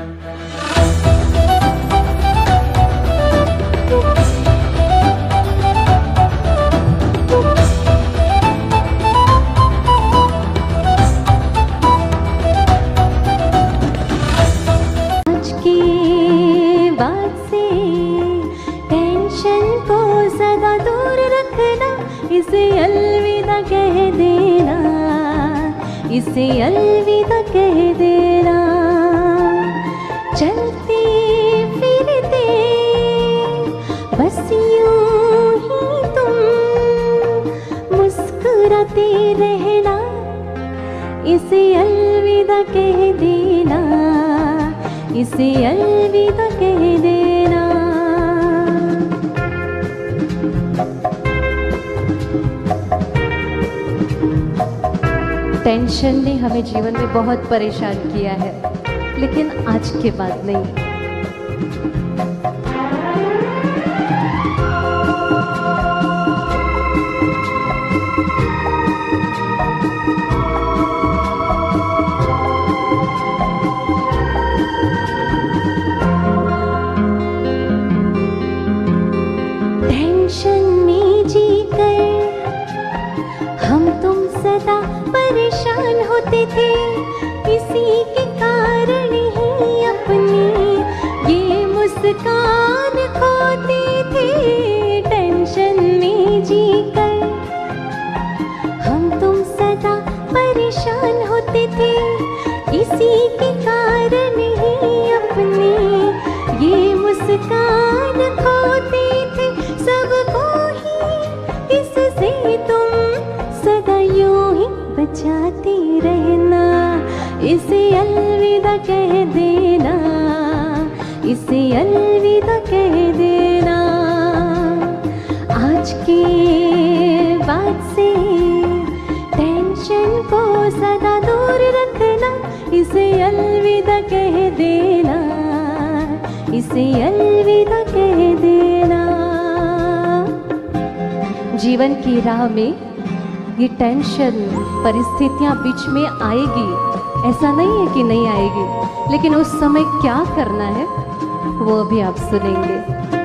इसे अलविदा कह देना, इसे अलविदा कह देना। चलते फिरते बस यूं ही तुम मुस्कुराते रहना, इसे अलविदा कह देना, इसे अलविदा कह देना। टेंशन ने हमें जीवन में बहुत परेशान किया है, लेकिन आज के बाद नहीं। टेंशन में जीकर हम तुम सदा परेशान होते थे, इसी के कारण ही अपनी ये मुस्कान खोते थे। टेंशन में जीकर हम तुम सदा परेशान होते थे, इसी के कारण ही अपनी ये मुस्कान खोते थे। सबको ही इससे तुम सदा यूं ही बचाते रहना, इसे अलविदा कह देना, इसे अलविदा कह देना। आज के बाद से टेंशन को सदा दूर रखना, इसे अलविदा कह देना, इसे अलविदा कह देना। जीवन की राह में ये टेंशन परिस्थितियां बीच में आएगी, ऐसा नहीं है कि नहीं आएगी, लेकिन उस समय क्या करना है वो अभी आप सुनेंगे।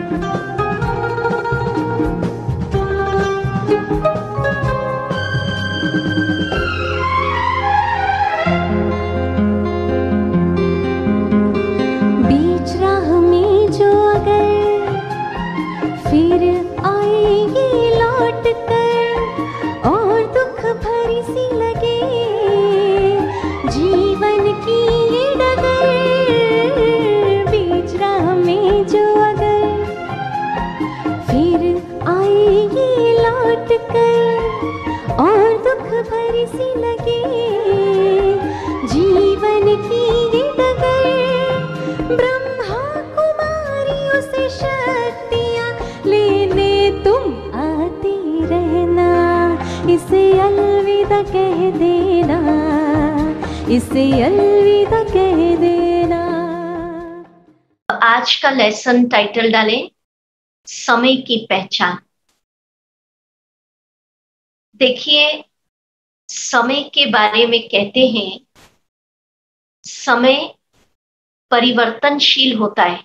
बीच राह में जो अगर फिर आएगी लौट कर और दुख भरी सी लगे जीवन की ये डगर, बीच राह में जो अगर फिर आएगी लौट कर और दुख भरी सी लगे जीवन की ये डगर, ब्रह्मा कुमारियों से शक्तियाँ लेने तुम आते रहना, इसे अलविदा कह देना, इसे अलविदा कह देना। आज का लेसन टाइटल डालें समय की पहचान। देखिए, समय के बारे में कहते हैं समय परिवर्तनशील होता है,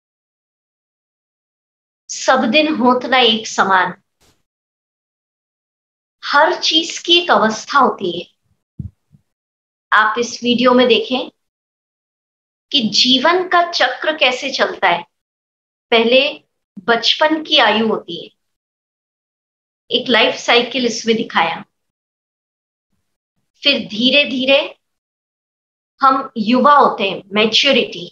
सब दिन होत ना एक समान। हर चीज की एक अवस्था होती है। आप इस वीडियो में देखें कि जीवन का चक्र कैसे चलता है। पहले बचपन की आयु होती है, एक लाइफ साइकिल इसमें दिखाया। फिर धीरे धीरे हम युवा होते हैं, मैच्योरिटी।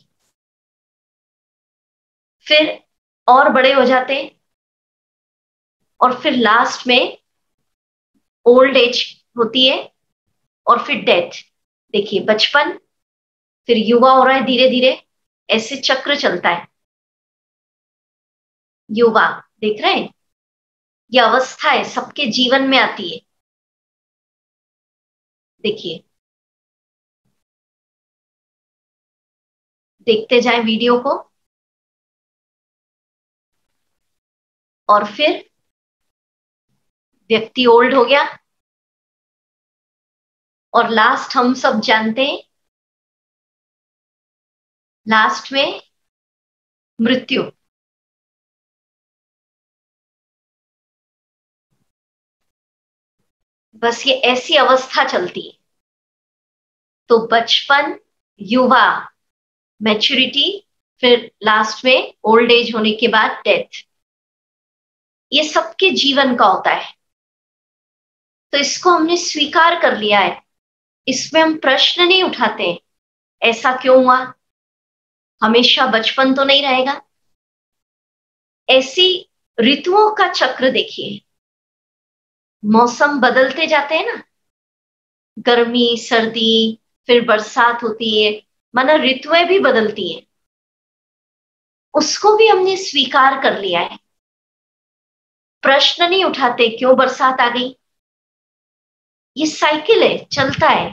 फिर और बड़े हो जाते हैं और फिर लास्ट में ओल्ड एज होती है और फिर डेथ। देखिए, बचपन, फिर युवा हो रहा है धीरे धीरे, ऐसे चक्र चलता है। युवा, देख रहे हैं, यह अवस्था है, सबके जीवन में आती है। देखिए, देखते जाएं वीडियो को। और फिर व्यक्ति ओल्ड हो गया और लास्ट हम सब जानते हैं लास्ट में मृत्यु। बस ये ऐसी अवस्था चलती है। तो बचपन, युवा, मैच्योरिटी, फिर लास्ट में ओल्ड एज होने के बाद डेथ। ये सबके जीवन का होता है। तो इसको हमने स्वीकार कर लिया है। इसमें हम प्रश्न नहीं उठाते ऐसा क्यों हुआ, हमेशा बचपन तो नहीं रहेगा। ऐसी ऋतुओं का चक्र देखिए, मौसम बदलते जाते हैं ना, गर्मी सर्दी, फिर बरसात होती है, माना ऋतुएं भी बदलती हैं। उसको भी हमने स्वीकार कर लिया है। प्रश्न नहीं उठाते क्यों बरसात आ गई, ये साइकिल है, चलता है।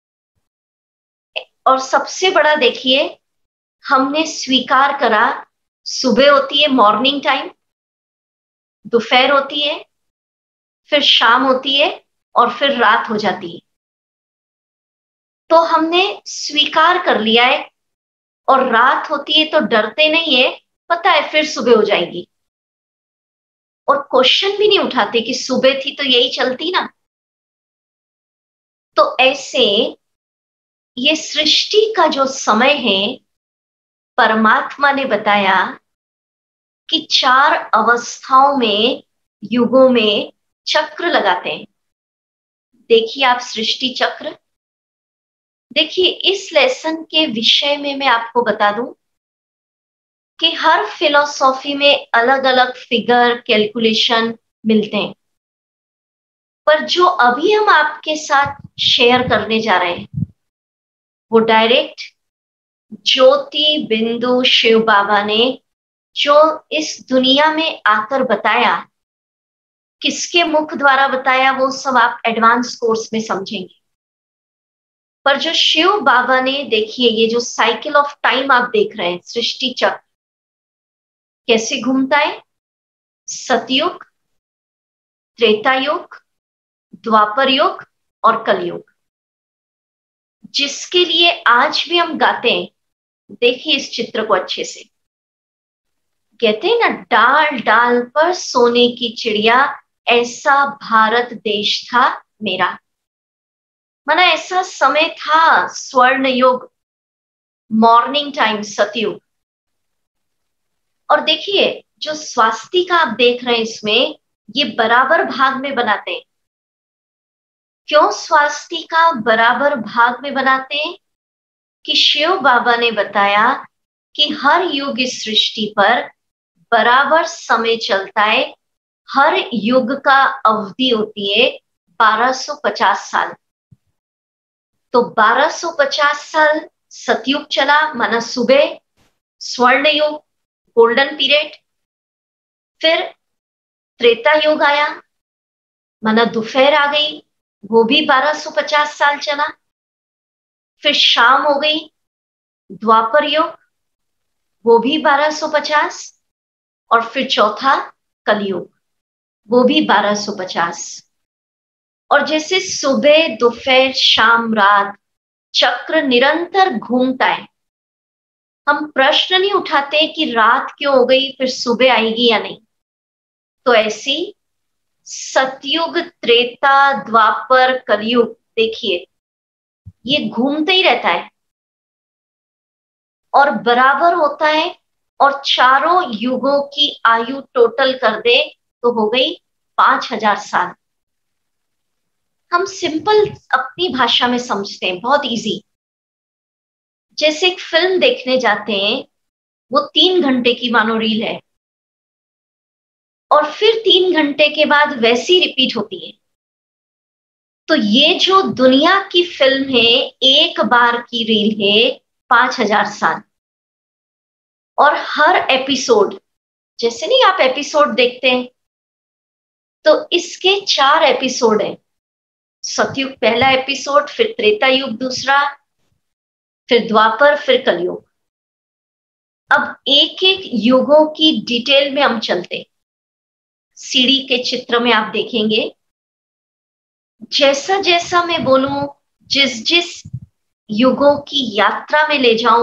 और सबसे बड़ा देखिए, हमने स्वीकार करा, सुबह होती है मॉर्निंग टाइम, दोपहर होती है, फिर शाम होती है, और फिर रात हो जाती है। तो हमने स्वीकार कर लिया है। और रात होती है तो डरते नहीं है, पता है फिर सुबह हो जाएगी। और क्वेश्चन भी नहीं उठाते कि सुबह थी तो यही चलती ना। तो ऐसे ये सृष्टि का जो समय है, परमात्मा ने बताया कि 4 अवस्थाओं में, युगों में चक्र लगाते हैं। देखिए आप सृष्टि चक्र। देखिए इस लेसन के विषय में मैं आपको बता दूं कि हर फिलॉसफी में अलग अलग फिगर, कैलकुलेशन मिलते हैं। पर जो अभी हम आपके साथ शेयर करने जा रहे हैं, वो डायरेक्ट ज्योति बिंदु शिव बाबा ने जो इस दुनिया में आकर बताया, किसके मुख द्वारा बताया वो सब आप एडवांस कोर्स में समझेंगे। पर जो शिव बाबा ने, देखिए ये जो साइकिल ऑफ टाइम आप देख रहे हैं, सृष्टि चक्र कैसे घूमता है, सतयुग, त्रेता युग, द्वापर युग और कलयुग, जिसके लिए आज भी हम गाते हैं। देखिए इस चित्र को अच्छे से, कहते हैं ना, डाल डाल पर सोने की चिड़िया, ऐसा भारत देश था मेरा। माना ऐसा समय था, स्वर्ण युग, मॉर्निंग टाइम, सतयुग। और देखिए जो स्वास्तिका आप देख रहे हैं इसमें, ये बराबर भाग में बनाते हैं। क्यों स्वास्तिका बराबर भाग में बनाते हैं? कि शिव बाबा ने बताया कि हर युग इस सृष्टि पर बराबर समय चलता है। हर युग का अवधि होती है 1250 साल। तो 1250 साल सतयुग चला, माना सुबह, स्वर्ण युग, गोल्डन पीरियड। फिर त्रेता युग आया, माना दोपहर आ गई, वो भी 1250 साल चला। फिर शाम हो गई, द्वापर युग, वो भी 1250। और फिर चौथा कलयुग, वो भी 1250। और जैसे सुबह दोपहर शाम रात चक्र निरंतर घूमता है, हम प्रश्न नहीं उठाते कि रात क्यों हो गई, फिर सुबह आएगी या नहीं। तो ऐसी सतयुग, त्रेता, द्वापर, कलयुग, देखिए ये घूमते ही रहता है और बराबर होता है। और चारों युगों की आयु टोटल कर दे तो हो गई 5000 साल। हम सिंपल अपनी भाषा में समझते हैं, बहुत इजी। जैसे एक फिल्म देखने जाते हैं, वो 3 घंटे की मानो रील है, और फिर 3 घंटे के बाद वैसी रिपीट होती है। तो ये जो दुनिया की फिल्म है, एक बार की रील है 5000 साल। और हर एपिसोड, जैसे नहीं आप एपिसोड देखते हैं, तो इसके 4 एपिसोड हैं। सतयुग पहला एपिसोड, फिर त्रेता युग दूसरा, फिर द्वापर, फिर कलयुग। अब एक एक युगों की डिटेल में हम चलते, सीढ़ी के चित्र में आप देखेंगे, जैसा जैसा मैं बोलूं, जिस जिस युगों की यात्रा में ले जाऊं,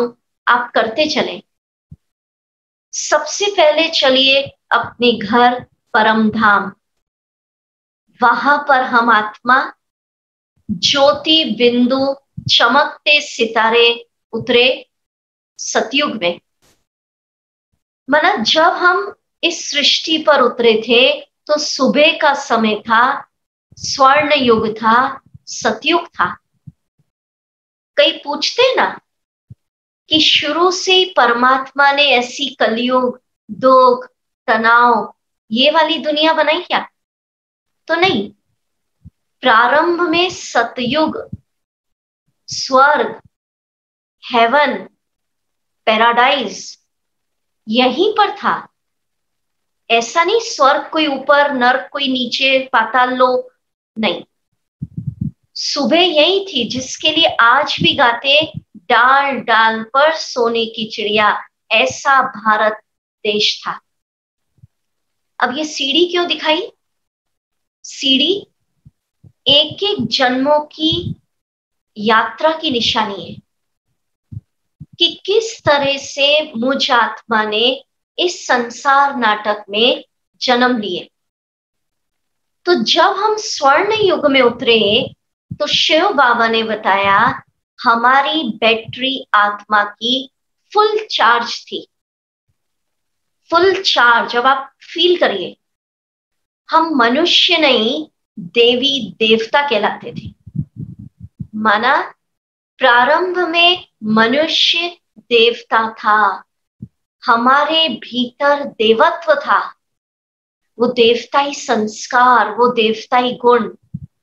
आप करते चले। सबसे पहले चलिए अपने घर परम धाम, वहां पर हम आत्मा ज्योति बिंदु चमकते सितारे उतरे सतयुग में। माना जब हम इस सृष्टि पर उतरे थे तो सुबह का समय था, स्वर्ण युग था, सतयुग था। कई पूछते हैं ना कि शुरू से ही परमात्मा ने ऐसी कलयुग, दुख, तनाव ये वाली दुनिया बनाई क्या? तो नहीं। प्रारंभ में सतयुग, स्वर्ग, हेवन, पैराडाइज यहीं पर था। ऐसा नहीं स्वर्ग कोई ऊपर, नर्क कोई नीचे, पाताल लोक नहीं। सुबह यही थी जिसके लिए आज भी गाते, डाल डाल पर सोने की चिड़िया, ऐसा भारत देश था। अब ये सीढ़ी क्यों दिखाई? सीढ़ी एक एक जन्मों की यात्रा की निशानी है कि किस तरह से मुझ आत्मा ने इस संसार नाटक में जन्म लिए। तो जब हम स्वर्ण युग में उतरे तो शिव बाबा ने बताया हमारी बैटरी आत्मा की फुल चार्ज थी। फुल चार्ज अब आप फील करिए, हम मनुष्य नहीं देवी देवता कहलाते थे। माना प्रारंभ में मनुष्य देवता था, हमारे भीतर देवत्व था, वो देवताई संस्कार, वो देवताई गुण।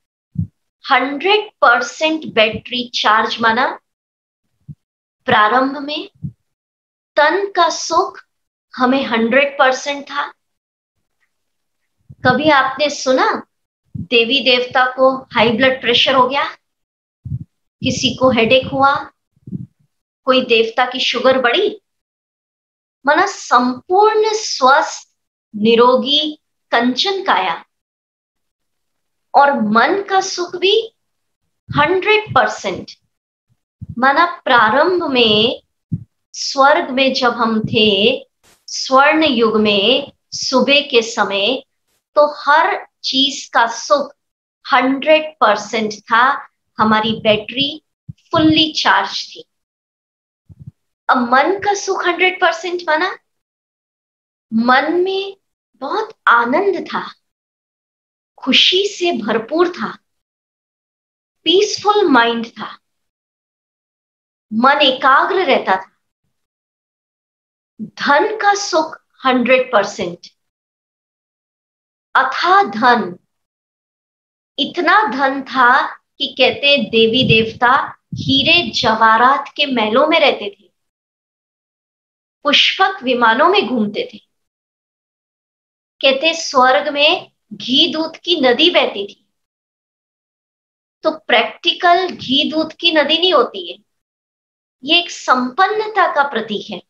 100% बैटरी चार्ज। माना प्रारंभ में तन का सुख हमें 100% था। कभी आपने सुना देवी देवता को हाई ब्लड प्रेशर हो गया, किसी को हेडेक हुआ, कोई देवता की शुगर बढ़ी? माना संपूर्ण स्वस्थ निरोगी कंचन काया और मन का सुख भी 100%। माना प्रारंभ में स्वर्ग में जब हम थे, स्वर्ण युग में सुबह के समय, तो हर चीज का सुख 100% था, हमारी बैटरी फुल्ली चार्ज थी। अब मन का सुख 100%। माना मन में बहुत आनंद था, खुशी से भरपूर था, पीसफुल माइंड था, मन एकाग्र रहता था। धन का सुख 100%। अथाह धन, इतना धन था कि कहते देवी देवता हीरे जवाहरात के महलों में रहते थे, पुष्पक विमानों में घूमते थे। कहते स्वर्ग में घी दूध की नदी बहती थी। तो प्रैक्टिकल घी दूध की नदी नहीं होती है, ये एक संपन्नता का प्रतीक है।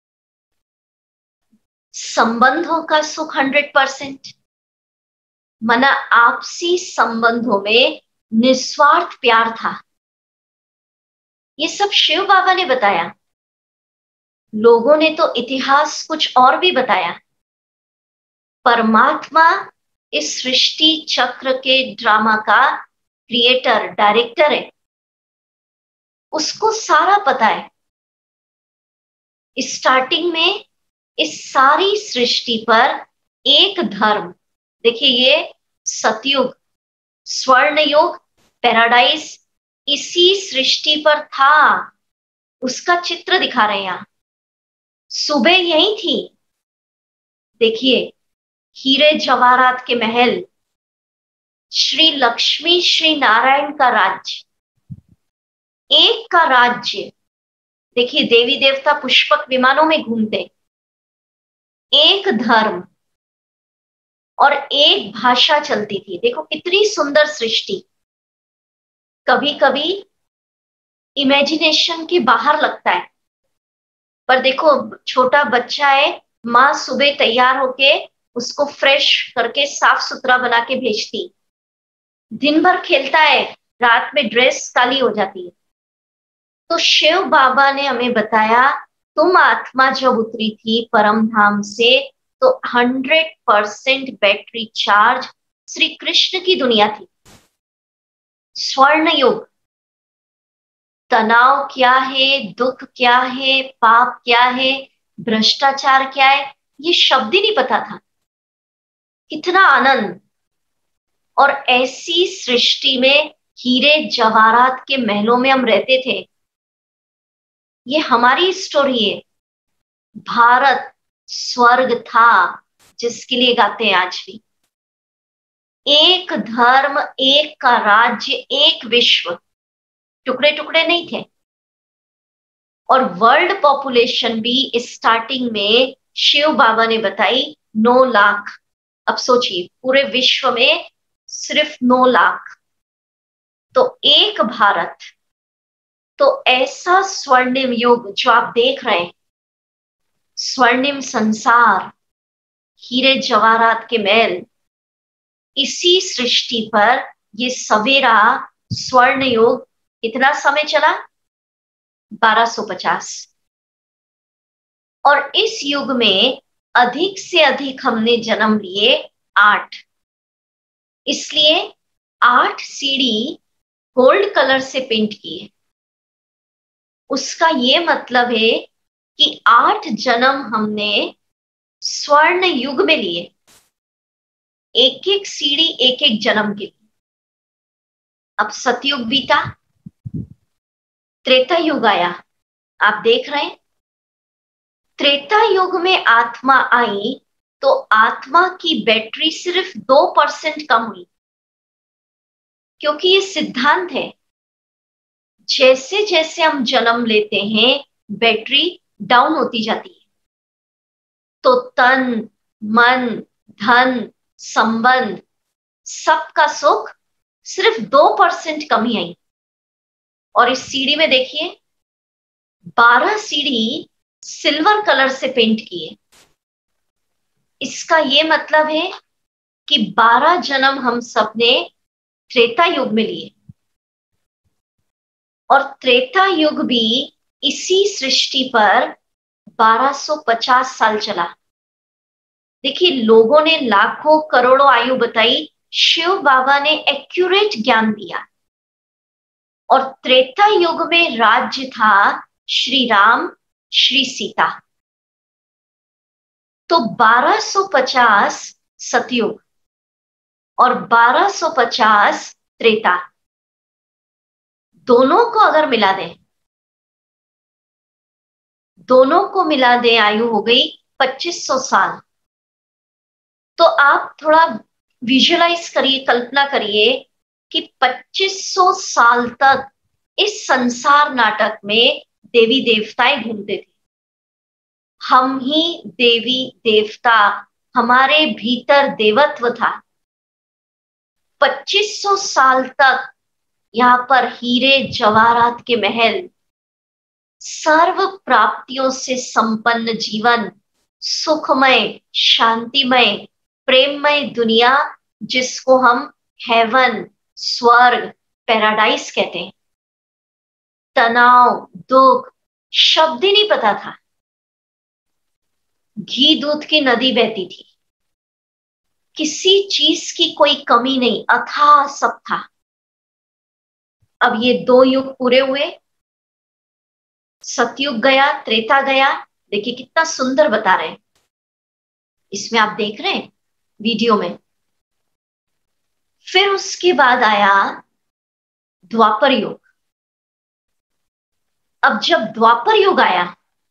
संबंधों का सुख 100%। माना आपसी संबंधों में निस्वार्थ प्यार था। ये सब शिव बाबा ने बताया। लोगों ने तो इतिहास कुछ और भी बताया। परमात्मा इस सृष्टि चक्र के ड्रामा का क्रिएटर, डायरेक्टर है, उसको सारा पता है। स्टार्टिंग में इस सारी सृष्टि पर एक धर्म, देखिए ये सतयुग, स्वर्ण युग, पैराडाइज इसी सृष्टि पर था, उसका चित्र दिखा रहे हैं यहां। सुबह यही थी, देखिए हीरे जवाहरात के महल, श्री लक्ष्मी श्री नारायण का राज्य, एक का राज्य। देखिए देवी देवता पुष्पक विमानों में घूमते, एक धर्म और एक भाषा चलती थी। देखो कितनी सुंदर सृष्टि। कभी कभी इमेजिनेशन के बाहर लगता है, पर देखो छोटा बच्चा है, माँ सुबह तैयार होके उसको फ्रेश करके साफ सुथरा बना के भेजती, दिन भर खेलता है, रात में ड्रेस काली हो जाती है। तो शिव बाबा ने हमें बताया, तुम आत्मा जब उतरी थी परम धाम से तो 100% बैटरी चार्ज श्री कृष्ण की दुनिया थी, स्वर्ण युग। तनाव क्या है, दुख क्या है, पाप क्या है, भ्रष्टाचार क्या है, ये शब्द ही नहीं पता था। कितना आनंद। और ऐसी सृष्टि में हीरे जवाहरात के महलों में हम रहते थे। ये हमारी स्टोरी है। भारत स्वर्ग था जिसके लिए गाते हैं आज भी। एक धर्म, एक का राज्य, एक विश्व, टुकड़े टुकड़े नहीं थे। और वर्ल्ड पॉपुलेशन भी स्टार्टिंग में शिव बाबा ने बताई 9 लाख। अब सोचिए पूरे विश्व में सिर्फ 9 लाख, तो एक भारत। तो ऐसा स्वर्णिम युग जो आप देख रहे हैं, स्वर्णिम संसार, हीरे जवाहरात के महल, इसी सृष्टि पर ये सवेरा स्वर्ण युग कितना समय चला? 1250। और इस युग में अधिक से अधिक हमने जन्म लिए 8। इसलिए 8 सीढ़ी गोल्ड कलर से पेंट की है। उसका ये मतलब है कि 8 जन्म हमने स्वर्ण युग में लिए, एक एक सीढ़ी एक एक जन्म के लिए। अब सतयुग बीता, त्रेता युग आया, आप देख रहे हैं। त्रेता युग में आत्मा आई तो आत्मा की बैटरी सिर्फ 2% कम हुई, क्योंकि ये सिद्धांत है, जैसे जैसे हम जन्म लेते हैं बैटरी डाउन होती जाती है। तो तन, मन, धन, संबंध, सबका सुख सिर्फ 2% कमी आई। और इस सीढ़ी में देखिए 12 सीढ़ी सिल्वर कलर से पेंट की है। इसका ये मतलब है कि 12 जन्म हम सबने त्रेता युग में लिए। और त्रेता युग भी इसी सृष्टि पर 1250 साल चला। देखिए लोगों ने लाखों करोड़ों आयु बताई, शिव बाबा ने एक्यूरेट ज्ञान दिया। और त्रेता युग में राज्य था श्री राम, श्री सीता। तो 1250 सतयुग और 1250 त्रेता, दोनों को अगर मिला दें, दोनों को मिला दें, आयु हो गई 2500 साल। तो आप थोड़ा विजुअलाइज करिए, कल्पना करिए कि 2500 साल तक इस संसार नाटक में देवी देवताएं घूमते थे। हम ही देवी देवता, हमारे भीतर देवत्व था। 2500 साल तक यहाँ पर हीरे जवाहरात के महल, सर्व प्राप्तियों से संपन्न जीवन, सुखमय, शांतिमय, प्रेममय दुनिया, जिसको हम हेवन, स्वर्ग, पैराडाइज कहते हैं। तनाव, दुख, शब्द ही नहीं पता था। घी दूध की नदी बहती थी, किसी चीज की कोई कमी नहीं, अथाह सब था। अब ये 2 युग पूरे हुए, सतयुग गया, त्रेता गया। देखिए कितना सुंदर बता रहे हैं, इसमें आप देख रहे हैं वीडियो में। फिर उसके बाद आया द्वापर युग। अब जब द्वापर युग आया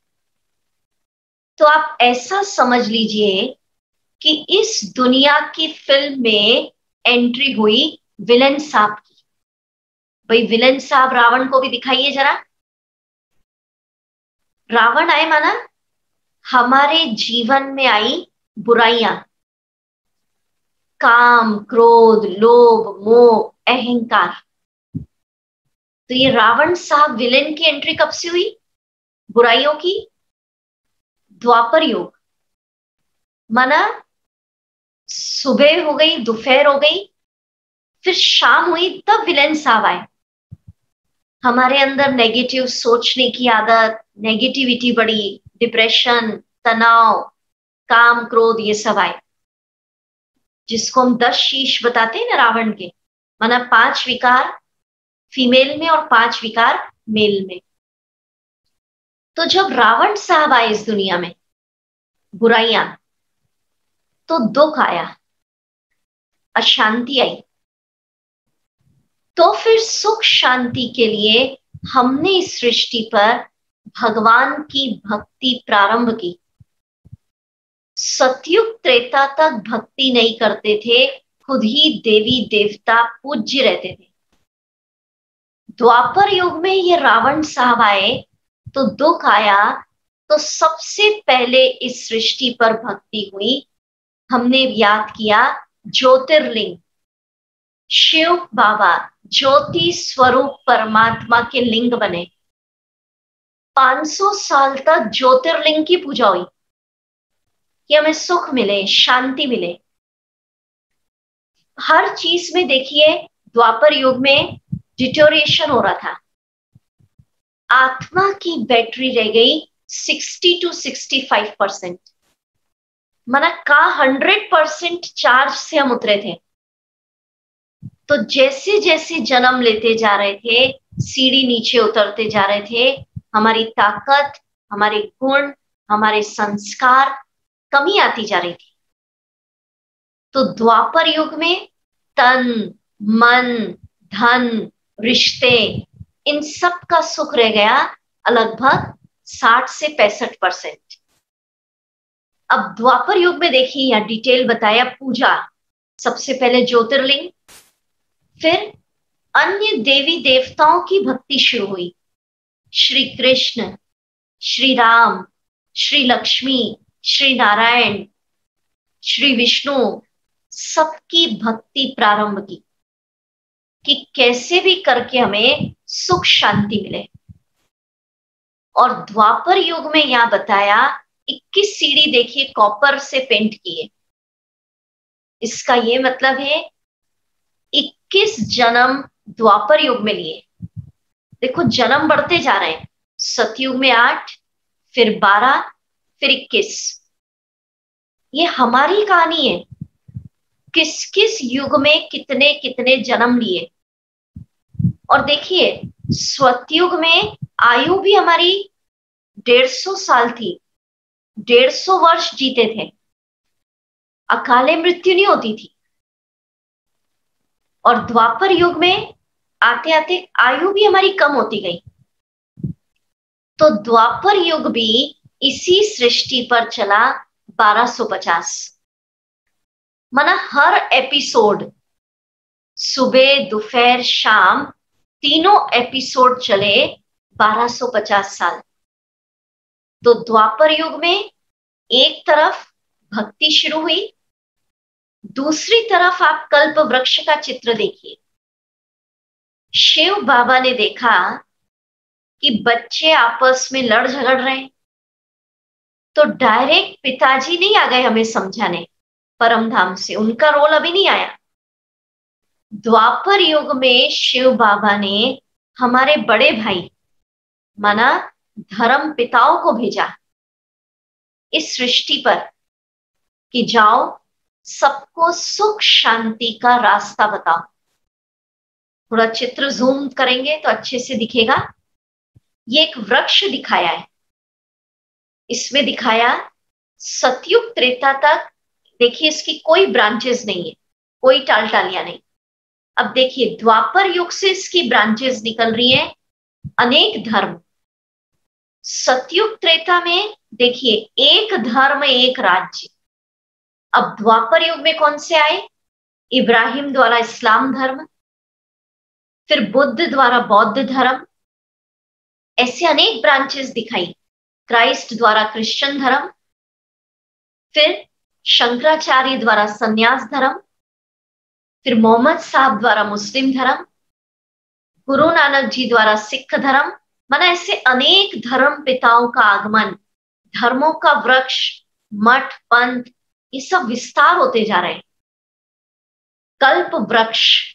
तो आप ऐसा समझ लीजिए कि इस दुनिया की फिल्म में एंट्री हुई विलन साहब की। भाई विलन साहब रावण को भी दिखाइए जरा। रावण आए माना हमारे जीवन में आई बुराइयां, काम, क्रोध, लोभ, मोह, अहंकार। तो ये रावण साहब विलेन की एंट्री कब से हुई? बुराइयों की। द्वापर युग माना सुबह हो गई, दोपहर हो गई, फिर शाम हुई, तब विलेन साहब आए। हमारे अंदर नेगेटिव सोचने की आदत, नेगेटिविटी बढ़ी, डिप्रेशन, तनाव, काम, क्रोध, ये सब आए, जिसको हम 10 शीश बताते हैं ना रावण के, माना 5 विकार फीमेल में और 5 विकार मेल में। तो जब रावण साहब आए इस दुनिया में, बुराइयां, तो दुख आया, अशांति आई। तो फिर सुख शांति के लिए हमने इस सृष्टि पर भगवान की भक्ति प्रारंभ की। सतयुग त्रेता तक भक्ति नहीं करते थे, खुद ही देवी देवता पूज्य रहते थे। द्वापर युग में ये रावण साहब आए तो दुख आया, तो सबसे पहले इस सृष्टि पर भक्ति हुई। हमने याद किया ज्योतिर्लिंग, शिव बाबा ज्योति स्वरूप परमात्मा के लिंग बने। 500 साल तक ज्योतिर्लिंग की पूजा हुई कि हमें सुख मिले, शांति मिले। हर चीज में देखिए द्वापर युग में डिटोरिएशन हो रहा था। आत्मा की बैटरी रह गई 60 to 65%, माना का 100% चार्ज से हम उतरे थे। तो जैसे जैसे जन्म लेते जा रहे थे, सीढ़ी नीचे उतरते जा रहे थे, हमारी ताकत, हमारे गुण, हमारे संस्कार कमी आती जा रही थी। तो द्वापर युग में तन, मन, धन, रिश्ते, इन सब का सुख रह गया लगभग 60 से 65%। अब द्वापर युग में देखिए, यह डिटेल बताया, पूजा सबसे पहले ज्योतिर्लिंग, फिर अन्य देवी देवताओं की भक्ति शुरू हुई। श्री कृष्ण, श्री राम, श्री लक्ष्मी, श्री नारायण, श्री विष्णु, सबकी भक्ति प्रारंभ की कि कैसे भी करके हमें सुख शांति मिले। और द्वापर युग में यहां बताया 21 सीढ़ी देखिए कॉपर से पेंट किए। इसका ये मतलब है 21 जन्म द्वापर युग में लिए। देखो जन्म बढ़ते जा रहे हैं, सतयुग में 8, फिर 12, फिर 21। ये हमारी कहानी है, किस किस युग में कितने कितने जन्म लिए। और देखिए सतयुग में आयु भी हमारी 150 साल थी, 150 वर्ष जीते थे, अकाले मृत्यु नहीं होती थी। और द्वापर युग में आते आते आयु भी हमारी कम होती गई। तो द्वापर युग भी इसी सृष्टि पर चला 1250, माना हर एपिसोड सुबह, दोपहर, शाम, तीनों एपिसोड चले 1250 साल। तो द्वापर युग में एक तरफ भक्ति शुरू हुई, दूसरी तरफ आप कल्प वृक्ष का चित्र देखिए। शिव बाबा ने देखा कि बच्चे आपस में लड़ झगड़ रहे हैं, तो डायरेक्ट पिताजी नहीं आ गए हमें समझाने परम धाम से, उनका रोल अभी नहीं आया। द्वापर युग में शिव बाबा ने हमारे बड़े भाई माना धर्म पिताओं को भेजा इस सृष्टि पर कि जाओ सबको सुख शांति का रास्ता बताओ। थोड़ा चित्र जूम करेंगे तो अच्छे से दिखेगा। ये एक वृक्ष दिखाया है, इसमें दिखाया सतयुग त्रेता तक। देखिए इसकी कोई ब्रांचेस नहीं है, कोई टालियां नहीं। अब देखिए द्वापर युग से इसकी ब्रांचेस निकल रही हैं, अनेक धर्म। सतयुग त्रेता में देखिए एक धर्म एक राज्य। अब द्वापर युग में कौन से आए? इब्राहिम द्वारा इस्लाम धर्म, फिर बुद्ध द्वारा बौद्ध धर्म, ऐसे अनेक ब्रांचेस दिखाई। क्राइस्ट द्वारा क्रिश्चियन धर्म, फिर शंकराचार्य द्वारा संन्यास धर्म, फिर मोहम्मद साहब द्वारा मुस्लिम धर्म, गुरु नानक जी द्वारा सिख धर्म। माना ऐसे अनेक धर्म पिताओं का आगमन, धर्मों का वृक्ष, मठ, पंथ, ये सब विस्तार होते जा रहे हैं। कल्प वृक्ष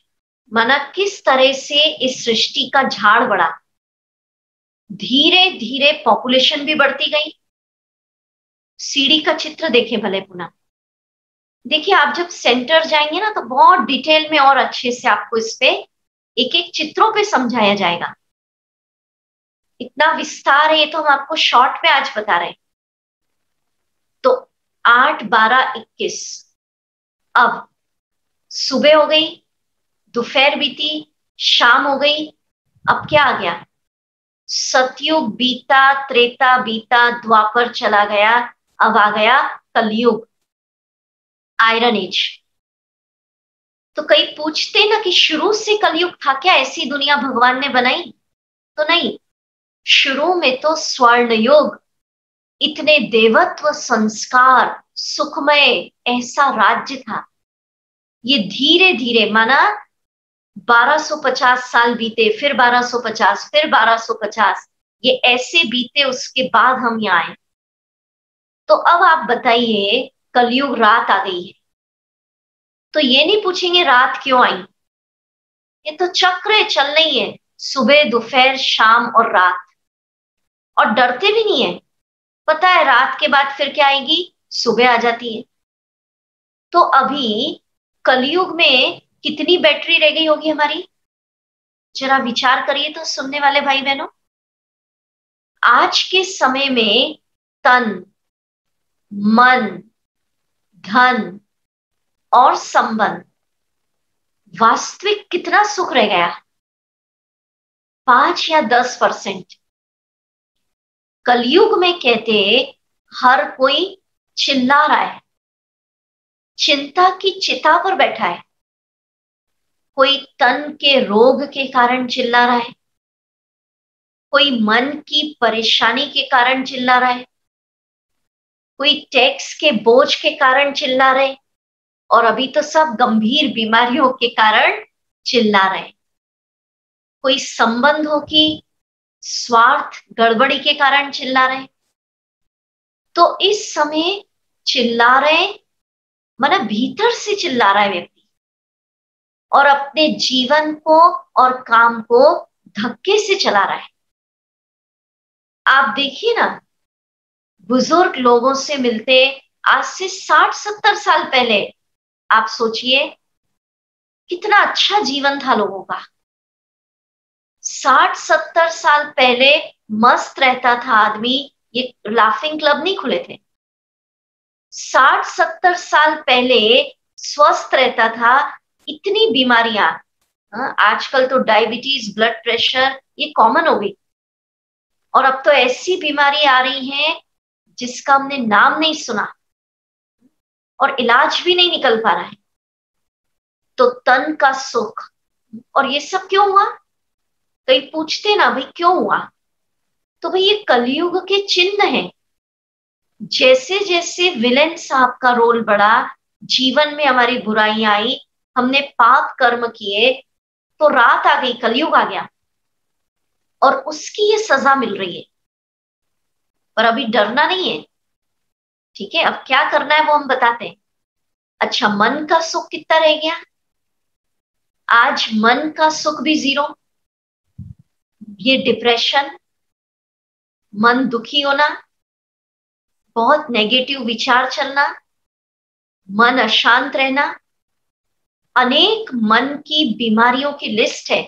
माना किस तरह से इस सृष्टि का झाड़ बढ़ा, धीरे धीरे पॉपुलेशन भी बढ़ती गई। सीढ़ी का चित्र देखें भले पुनः, देखिए आप जब सेंटर जाएंगे ना तो बहुत डिटेल में और अच्छे से आपको इस पे एक एक चित्रों पे समझाया जाएगा। इतना विस्तार है ये तो हम आपको शॉर्ट में आज बता रहे हैं। तो 8, 12, 21, अब सुबह हो गई, दोपहर बीती, शाम हो गई, अब क्या आ गया? सतयुग बीता, त्रेता बीता, द्वापर चला गया, अब आ गया कलयुग, आयरन एज। तो कई पूछते ना कि शुरू से कलयुग था क्या, ऐसी दुनिया भगवान ने बनाई? तो नहीं, शुरू में तो स्वर्ण युग, इतने देवत्व संस्कार, सुखमय ऐसा राज्य था। ये धीरे धीरे माना 1250 साल बीते, फिर 1250, फिर 1250, ये ऐसे बीते, उसके बाद हम यहाँ आए। तो अब आप बताइए, कलयुग रात आ गई है, तो ये नहीं पूछेंगे रात क्यों आई, ये तो चक्र चल रही है, सुबह, दोपहर, शाम और रात, और डरते भी नहीं है। पता है रात के बाद फिर क्या आएगी? सुबह आ जाती है। तो अभी कलयुग में कितनी बैटरी रह गई होगी हमारी? जरा विचार करिए तो सुनने वाले भाई बहनों। आज के समय में तन, मन, धन और संबंध, वास्तविक कितना सुख रह गया? 5 या 10%। कलयुग में कहते हर कोई चिल्ला रहा है, चिंता की चिता पर बैठा है। कोई तन के रोग के कारण चिल्ला रहा है, कोई मन की परेशानी के कारण चिल्ला रहा है, कोई टैक्स के बोझ के कारण चिल्ला रहे, और अभी तो सब गंभीर बीमारियों के कारण चिल्ला रहे। कोई संबंधों की स्वार्थ गड़बड़ी के कारण चिल्ला रहे। तो इस समय चिल्ला रहे, माना भीतर से चिल्ला रहा है व्यक्ति, और अपने जीवन को और काम को धक्के से चला रहा है। आप देखिए ना, बुजुर्ग लोगों से मिलते आज से 60-70 साल पहले, आप सोचिए कितना अच्छा जीवन था लोगों का। 60-70 साल पहले मस्त रहता था आदमी, ये लाफिंग क्लब नहीं खुले थे। 60-70 साल पहले स्वस्थ रहता था, इतनी बीमारियां, आजकल तो डायबिटीज, ब्लड प्रेशर ये कॉमन हो गई, और अब तो ऐसी बीमारी आ रही है जिसका हमने नाम नहीं सुना, और इलाज भी नहीं निकल पा रहा है। तो तन का सुख, और ये सब क्यों हुआ? कई पूछते ना भाई क्यों हुआ, तो भाई ये कलयुग के चिन्ह हैं। जैसे जैसे विलेन साहब का रोल बढ़ा, जीवन में हमारी बुराई आई, हमने पाप कर्म किए, तो रात आ गई, कलयुग आ गया, और उसकी ये सजा मिल रही है। पर अभी डरना नहीं है, ठीक है? अब क्या करना है वो हम बताते हैं। अच्छा, मन का सुख कितना रह गया? आज मन का सुख भी 0। ये डिप्रेशन, मन दुखी होना, बहुत नेगेटिव विचार चलना, मन अशांत रहना, अनेक मन की बीमारियों की लिस्ट है।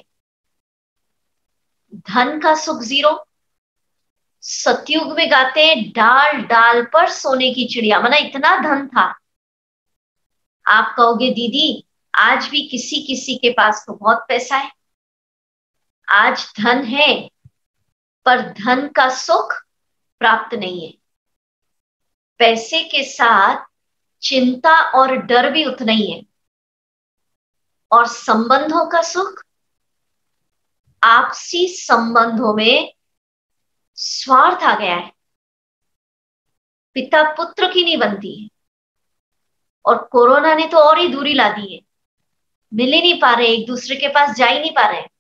धन का सुख 0। सतयुग में गाते हैं डाल डाल पर सोने की चिड़िया, माना इतना धन था। आप कहोगे दीदी आज भी किसी किसी के पास तो बहुत पैसा है। आज धन है, पर धन का सुख प्राप्त नहीं है। पैसे के साथ चिंता और डर भी उतना ही है। और संबंधों का सुख, आपसी संबंधों में स्वार्थ आ गया है, पिता पुत्र की नहीं बनती है, और कोरोना ने तो और ही दूरी ला दी है, मिल ही नहीं पा रहे, एक दूसरे के पास जा ही नहीं पा रहे।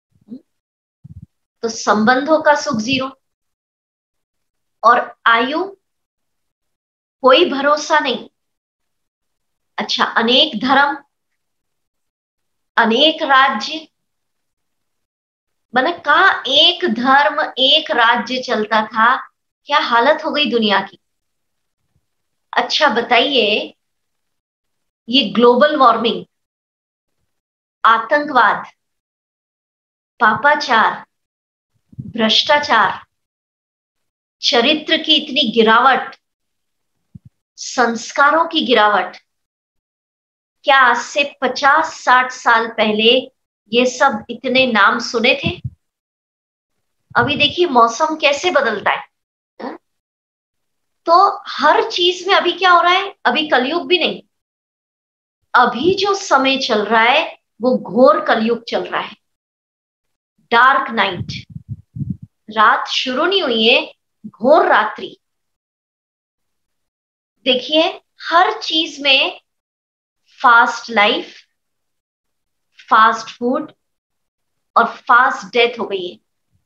तो संबंधों का सुख 0, और आयु कोई भरोसा नहीं। अच्छा, अनेक धर्म, अनेक राज्य, मैंने कहा एक धर्म एक राज्य चलता था, क्या हालत हो गई दुनिया की। अच्छा बताइए, ये ग्लोबल वार्मिंग, आतंकवाद, पापाचार, भ्रष्टाचार, चरित्र की इतनी गिरावट, संस्कारों की गिरावट, क्या आज से 50-60 साल पहले ये सब इतने नाम सुने थे? अभी देखिए मौसम कैसे बदलता है। हाँ? तो हर चीज में अभी क्या हो रहा है, अभी कलयुग भी नहीं, अभी जो समय चल रहा है वो घोर कलयुग चल रहा है। डार्क नाइट, रात शुरू नहीं हुई है, घोर रात्रि। देखिए हर चीज में फास्ट लाइफ, फास्ट फूड और फास्ट डेथ हो गई है।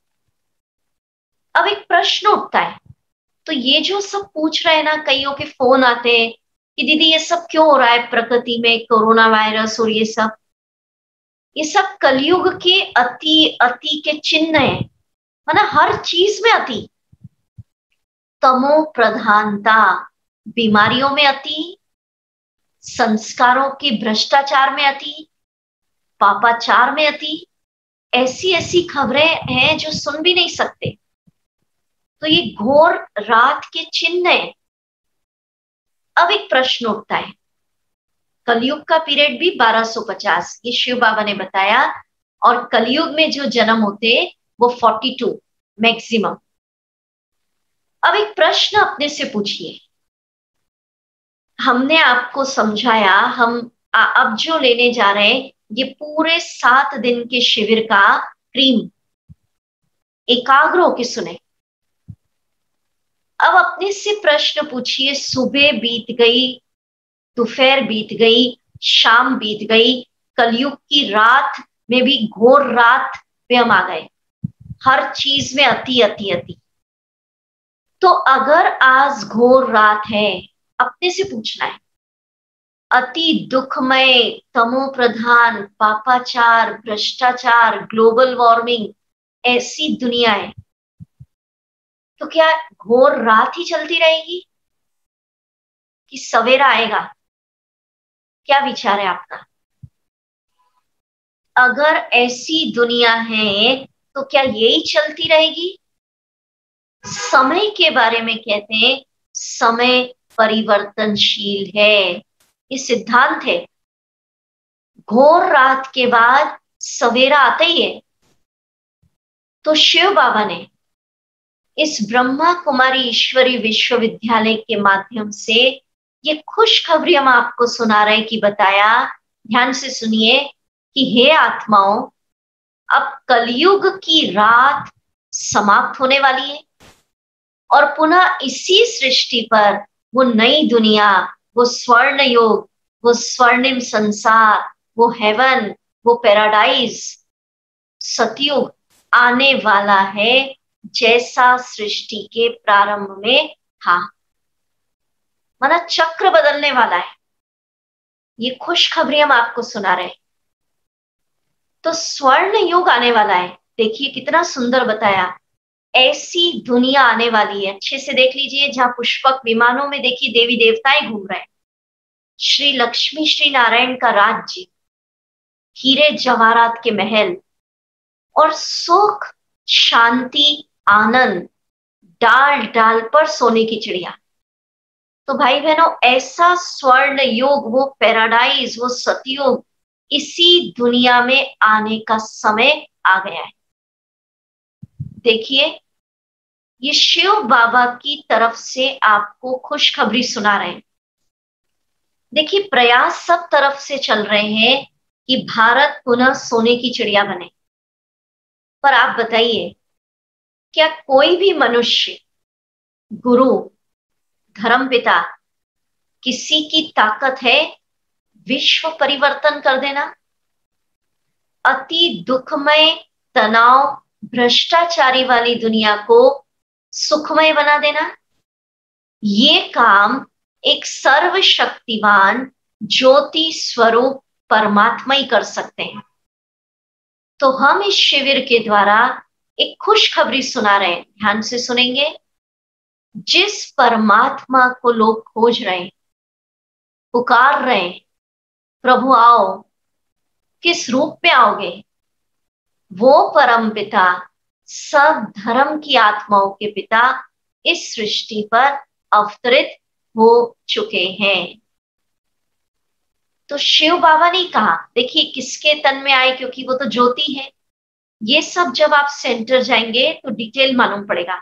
अब एक प्रश्न उठता है, तो ये जो सब पूछ रहे हैं ना, कईयों के फोन आते हैं कि दीदी ये सब क्यों हो रहा है प्रकृति में, कोरोना वायरस और ये सब कलयुग के अति अति के चिन्ह है। माना हर चीज में अति, तमो प्रधानता, बीमारियों में अति, संस्कारों के भ्रष्टाचार में अति, पापाचार में अति, ऐसी ऐसी खबरें हैं जो सुन भी नहीं सकते। तो ये घोर रात के चिन्ह है। अब एक प्रश्न उठता है, कलयुग का पीरियड भी 1250, ये शिव बाबा ने बताया, और कलयुग में जो जन्म होते वो 42 मैक्सिमम। अब एक प्रश्न अपने से पूछिए, हमने आपको समझाया, हम अब जो लेने जा रहे हैं ये पूरे 7 दिन के शिविर का क्रीम, एकाग्र होके सुने। अब अपने से प्रश्न पूछिए, सुबह बीत गई, दोपहर बीत गई, शाम बीत गई, कलयुग की रात में भी घोर रात पे हम आ गए, हर चीज में अति अति अति। तो अगर आज घोर रात है, अपने से पूछना है, अति दुखमय, तमो प्रधान, पापाचार, भ्रष्टाचार, ग्लोबल वार्मिंग, ऐसी दुनिया है, तो क्या घोर रात ही चलती रहेगी कि सवेरा आएगा? क्या विचार है आपका? अगर ऐसी दुनिया है तो क्या यही चलती रहेगी? समय के बारे में कहते हैं समय परिवर्तनशील है, ये सिद्धांत है। घोर रात के बाद सवेरा आता ही है। तो शिव बाबा ने इस ब्रह्मा कुमारी ईश्वरी विश्वविद्यालय के माध्यम से ये खुशखबरी हम आपको सुना रहे हैं कि बताया, ध्यान से सुनिए, कि हे आत्माओं, अब कलयुग की रात समाप्त होने वाली है और पुनः इसी सृष्टि पर वो नई दुनिया, वो स्वर्ण योग, वो स्वर्णिम संसार, वो हेवन, वो पैराडाइज, सतयुग आने वाला है, जैसा सृष्टि के प्रारंभ में था। माना चक्र बदलने वाला है। ये खुशखबरी हम आपको सुना रहे हैं। तो स्वर्ण युग आने वाला है। देखिए कितना सुंदर बताया, ऐसी दुनिया आने वाली है, अच्छे से देख लीजिए, जहां पुष्पक विमानों में देखिए देवी देवताएं घूम रहे हैं, श्री लक्ष्मी श्री नारायण का राज्य, हीरे जवाहरात के महल, और सुख शांति आनंद, डाल डाल पर सोने की चिड़िया। तो भाई बहनों, ऐसा स्वर्ण युग, वो पैराडाइज, वो सतयुग इसी दुनिया में आने का समय आ गया है। देखिए ये शिव बाबा की तरफ से आपको खुशखबरी सुना रहे हैं। देखिए प्रयास सब तरफ से चल रहे हैं कि भारत पुनः सोने की चिड़िया बने, पर आप बताइए क्या कोई भी मनुष्य, गुरु, धर्मपिता, किसी की ताकत है विश्व परिवर्तन कर देना? अति दुखमय, तनाव, भ्रष्टाचारी वाली दुनिया को सुखमय बना देना? ये काम एक सर्वशक्तिवान ज्योति स्वरूप परमात्मा ही कर सकते हैं। तो हम इस शिविर के द्वारा एक खुशखबरी सुना रहे हैं, ध्यान से सुनेंगे। जिस परमात्मा को लोग खोज रहे हैं, पुकार रहे हैं, प्रभु आओ, किस रूप में आओगे, वो परम पिता, सब धर्म की आत्माओं के पिता इस सृष्टि पर अवतरित हो चुके हैं। तो शिव बाबा ने कहा, देखिए किसके तन में आए, क्योंकि वो तो ज्योति है। ये सब जब आप सेंटर जाएंगे तो डिटेल मालूम पड़ेगा।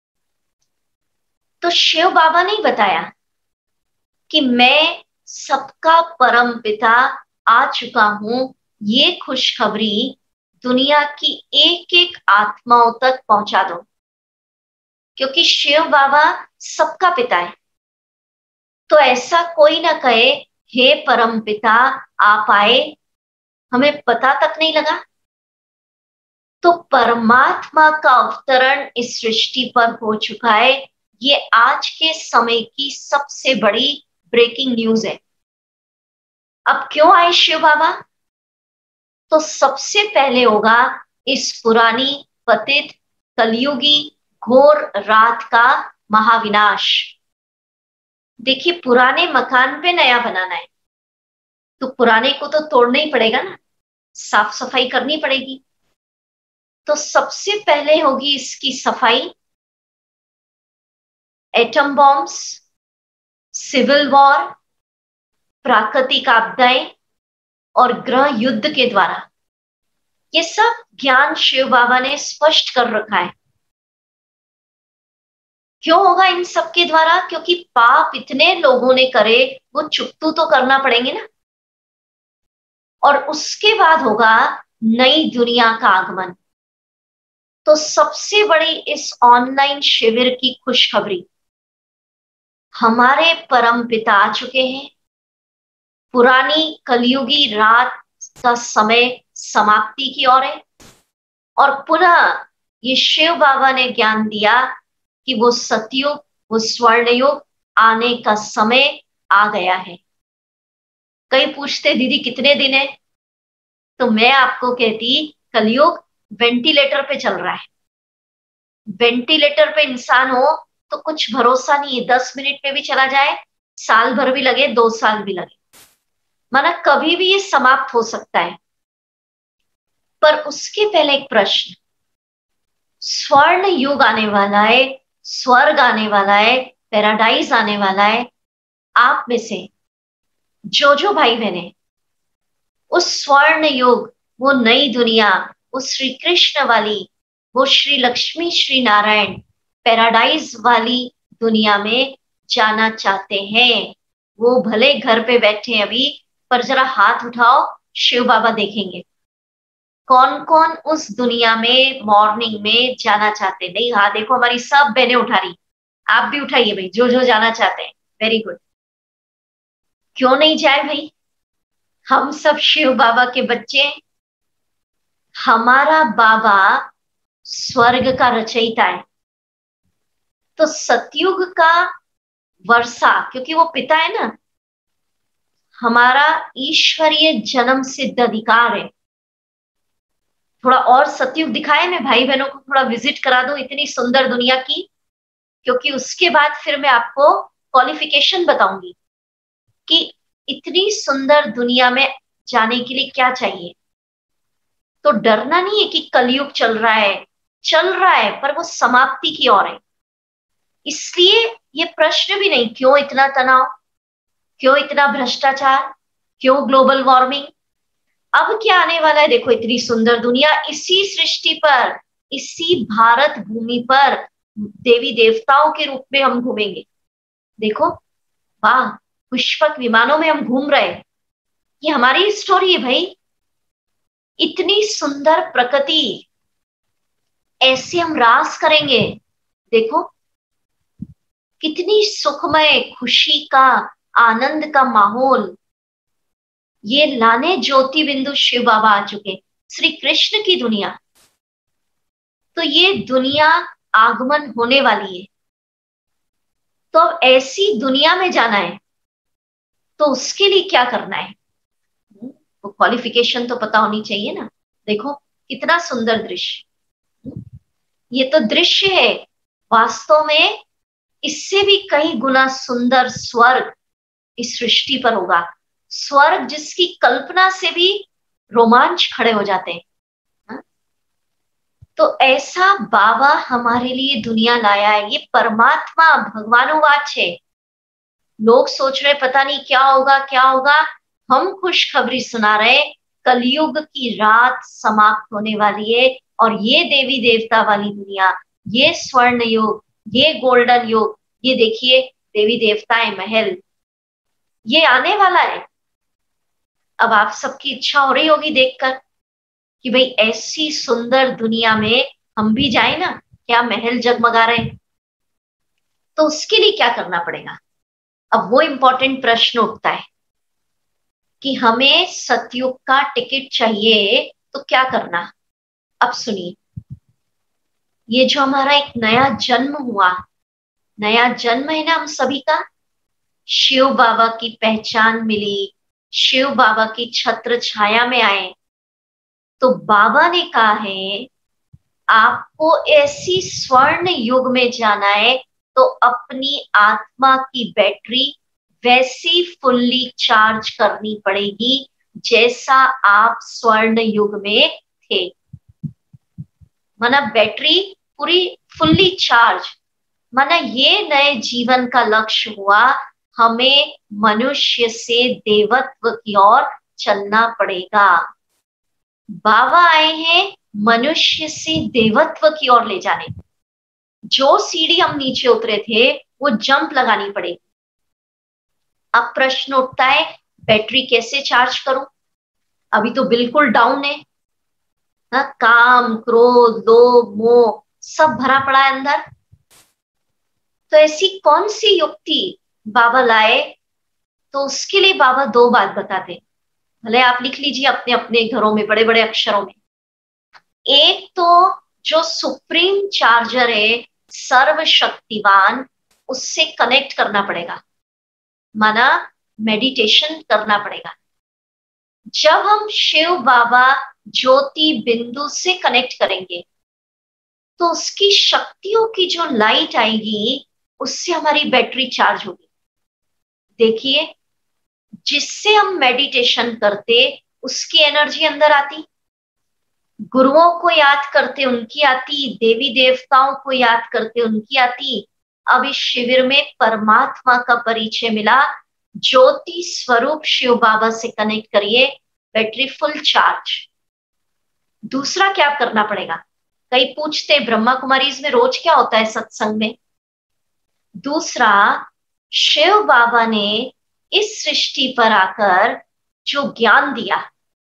तो शिव बाबा ने बताया कि मैं सबका परम पिता आ चुका हूं, ये खुशखबरी दुनिया की एक एक आत्माओं तक पहुंचा दो, क्योंकि शिव बाबा सबका पिता है। तो ऐसा कोई ना कहे हे परम पिता आप आए, हमें पता तक नहीं लगा। तो परमात्मा का अवतरण इस सृष्टि पर हो चुका है। ये आज के समय की सबसे बड़ी ब्रेकिंग न्यूज है। अब क्यों आए शिव बाबा? तो सबसे पहले होगा इस पुरानी पतित कलयुगी घोर रात का महाविनाश। देखिए पुराने मकान पे नया बनाना है तो पुराने को तो तोड़ना ही पड़ेगा ना, साफ सफाई करनी पड़ेगी। तो सबसे पहले होगी इसकी सफाई एटम बॉम्ब्स, सिविल वॉर, प्राकृतिक आपदाएं और ग्रह युद्ध के द्वारा। ये सब ज्ञान शिव बाबा ने स्पष्ट कर रखा है। क्यों होगा इन सब के द्वारा? क्योंकि पाप इतने लोगों ने करे, वो चुकतू तो करना पड़ेंगे ना। और उसके बाद होगा नई दुनिया का आगमन। तो सबसे बड़ी इस ऑनलाइन शिविर की खुशखबरी, हमारे परम पिता आ चुके हैं। पुरानी कलयुगी रात का समय समाप्ति की ओर है और पुनः ये शिव बाबा ने ज्ञान दिया कि वो सतयुग, वो स्वर्ण युग आने का समय आ गया है। कई पूछते दीदी कितने दिन है, तो मैं आपको कहती कलयुग वेंटिलेटर पे चल रहा है। वेंटिलेटर पे इंसान हो तो कुछ भरोसा नहीं है, 10 मिनट में भी चला जाए, साल भर भी लगे, 2 साल भी लगे, माना कभी भी ये समाप्त हो सकता है। पर उसके पहले एक प्रश्न, स्वर्ण युग आने वाला है, स्वर्ग आने वाला है, पैराडाइज आने वाला है। आप में से जो भाई बहने उस स्वर्ण युग, वो नई दुनिया, वो श्री कृष्ण वाली, वो श्री लक्ष्मी श्री नारायण पैराडाइज वाली दुनिया में जाना चाहते हैं, वो भले घर पे बैठे हैं अभी, पर जरा हाथ उठाओ, शिव बाबा देखेंगे कौन कौन उस दुनिया में मॉर्निंग में जाना चाहते हैं। नहीं, हाँ देखो हमारी सब बहनें उठा रही, आप भी उठाइए भाई, जो जाना चाहते हैं, वेरी गुड। क्यों नहीं जाए भाई, हम सब शिव बाबा के बच्चे। हमारा बाबा स्वर्ग का रचयिता है, तो सतयुग का वर्षा, क्योंकि वो पिता है ना, हमारा ईश्वरीय जन्म सिद्ध अधिकार है। थोड़ा और सतयुग दिखाए, मैं भाई बहनों को थोड़ा विजिट करा दूं इतनी सुंदर दुनिया की, क्योंकि उसके बाद फिर मैं आपको क्वालिफिकेशन बताऊंगी कि इतनी सुंदर दुनिया में जाने के लिए क्या चाहिए। तो डरना नहीं है कि कलयुग चल रहा है पर वो समाप्ति की ओर है। इसलिए ये प्रश्न भी नहीं, क्यों इतना तनाव, क्यों इतना भ्रष्टाचार, क्यों ग्लोबल वार्मिंग। अब क्या आने वाला है, देखो इतनी सुंदर दुनिया, इसी सृष्टि पर, इसी भारत भूमि पर देवी देवताओं के रूप में हम घूमेंगे। देखो वाह, पुष्पक विमानों में हम घूम रहे हैं। ये हमारी स्टोरी है भाई। इतनी सुंदर प्रकृति, ऐसे हम रास करेंगे। देखो कितनी सुखमय, खुशी का, आनंद का माहौल ये लाने ज्योति बिंदु शिव बाबा आ चुके, श्री कृष्ण की दुनिया। तो ये दुनिया आगमन होने वाली है। तो अब ऐसी दुनिया में जाना है तो उसके लिए क्या करना है? वो क्वालिफिकेशन तो पता होनी चाहिए ना। देखो कितना सुंदर दृश्य, ये तो दृश्य है, वास्तव में इससे भी कई गुना सुंदर स्वर्ग इस सृष्टि पर होगा। स्वर्ग जिसकी कल्पना से भी रोमांच खड़े हो जाते हैं। हाँ? तो ऐसा बाबा हमारे लिए दुनिया लाया है, ये परमात्मा भगवानुवाच है। लोग सोच रहे पता नहीं क्या होगा क्या होगा, हम खुशखबरी सुना रहे, कलयुग की रात समाप्त होने वाली है और ये देवी देवता वाली दुनिया, ये स्वर्ण युग, ये गोल्डन युग, ये देखिए देवी देवताएं महल, ये आने वाला है। अब आप सबकी इच्छा हो रही होगी देखकर कि भाई ऐसी सुंदर दुनिया में हम भी जाए ना, क्या महल जगमगा रहे हैं। तो उसके लिए क्या करना पड़ेगा? अब वो इंपॉर्टेंट प्रश्न उठता है कि हमें सतयुग का टिकट चाहिए तो क्या करना। अब सुनिए, ये जो हमारा एक नया जन्म हुआ, नया जन्म है ना हम सभी का, शिव बाबा की पहचान मिली, शिव बाबा की छत्र छाया में आए, तो बाबा ने कहा है आपको ऐसी स्वर्ण युग में जाना है तो अपनी आत्मा की बैटरी वैसी फुल्ली चार्ज करनी पड़ेगी जैसा आप स्वर्ण युग में थे। माना बैटरी पूरी फुल्ली चार्ज, माना ये नए जीवन का लक्ष्य हुआ, हमें मनुष्य से देवत्व की ओर चलना पड़ेगा। बाबा आए हैं मनुष्य से देवत्व की ओर ले जाने। जो सीढ़ी हम नीचे उतरे थे वो जंप लगानी पड़ेगी। अब प्रश्न उठता है बैटरी कैसे चार्ज करूं, अभी तो बिल्कुल डाउन है ना, काम क्रोध लोभ मोह सब भरा पड़ा है अंदर। तो ऐसी कौन सी युक्ति बाबा लाए? तो उसके लिए बाबा दो बात बताते हैं, भले आप लिख लीजिए अपने अपने घरों में बड़े बड़े अक्षरों में। एक तो जो सुप्रीम चार्जर है सर्वशक्तिवान, उससे कनेक्ट करना पड़ेगा, माना मेडिटेशन करना पड़ेगा। जब हम शिव बाबा ज्योति बिंदु से कनेक्ट करेंगे तो उसकी शक्तियों की जो लाइट आएगी उससे हमारी बैटरी चार्ज होगी। देखिए जिससे हम मेडिटेशन करते उसकी एनर्जी अंदर आती, गुरुओं को याद करते उनकी आती, देवी देवताओं को याद करते उनकी आती। अब इस शिविर में परमात्मा का परिचय मिला, ज्योति स्वरूप शिव बाबा से कनेक्ट करिए, बैटरी फुल चार्ज। दूसरा क्या करना पड़ेगा? कई पूछते ब्रह्मा कुमारी में रोज क्या होता है सत्संग में? दूसरा, शिव बाबा ने इस सृष्टि पर आकर जो ज्ञान दिया,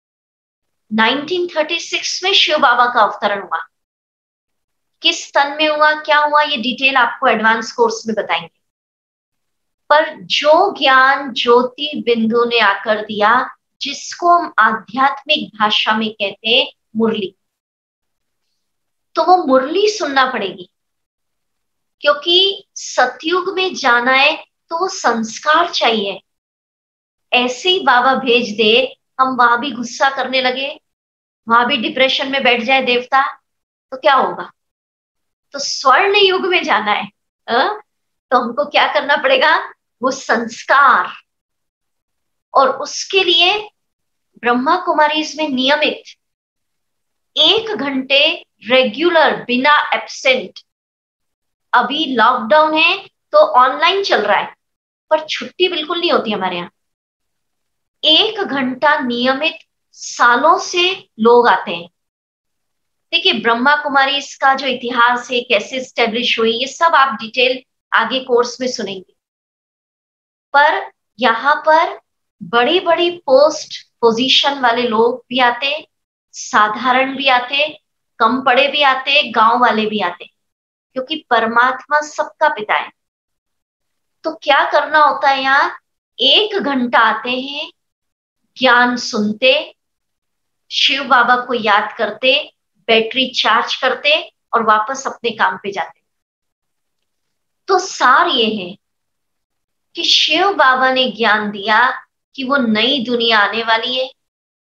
1936 में शिव बाबा का अवतरण हुआ। किस तन में हुआ, क्या हुआ, ये डिटेल आपको एडवांस कोर्स में बताएंगे। पर जो ज्ञान ज्योति बिंदु ने आकर दिया, जिसको हम आध्यात्मिक भाषा में कहते हैं मुरली, तो वो मुरली सुनना पड़ेगी, क्योंकि सतयुग में जाना है तो संस्कार चाहिए। ऐसे ही बाबा भेज दे हम वहां भी गुस्सा करने लगे, वहां भी डिप्रेशन में बैठ जाए देवता, तो क्या होगा? तो स्वर्ण युग में जाना है तो हमको क्या करना पड़ेगा? वो संस्कार। और उसके लिए ब्रह्मा कुमारी में नियमित 1 घंटे रेगुलर बिना एब्सेंट, अभी लॉकडाउन है तो ऑनलाइन चल रहा है पर छुट्टी बिल्कुल नहीं होती हमारे यहाँ। 1 घंटा नियमित सालों से लोग आते हैं। देखिए ब्रह्मा कुमारी इसका जो इतिहास है, कैसे स्टेब्लिश हुई, ये सब आप डिटेल आगे कोर्स में सुनेंगे। पर यहाँ पर बड़ी बड़ी पोस्ट पोजीशन वाले लोग भी आते, साधारण भी आते, कम पढ़े भी आते, गांव वाले भी आते, क्योंकि परमात्मा सबका पिता है। तो क्या करना होता है? यहाँ 1 घंटा आते हैं, ज्ञान सुनते, शिव बाबा को याद करते, बैटरी चार्ज करते और वापस अपने काम पे जाते। तो सार ये है कि शिव बाबा ने ज्ञान दिया कि वो नई दुनिया आने वाली है,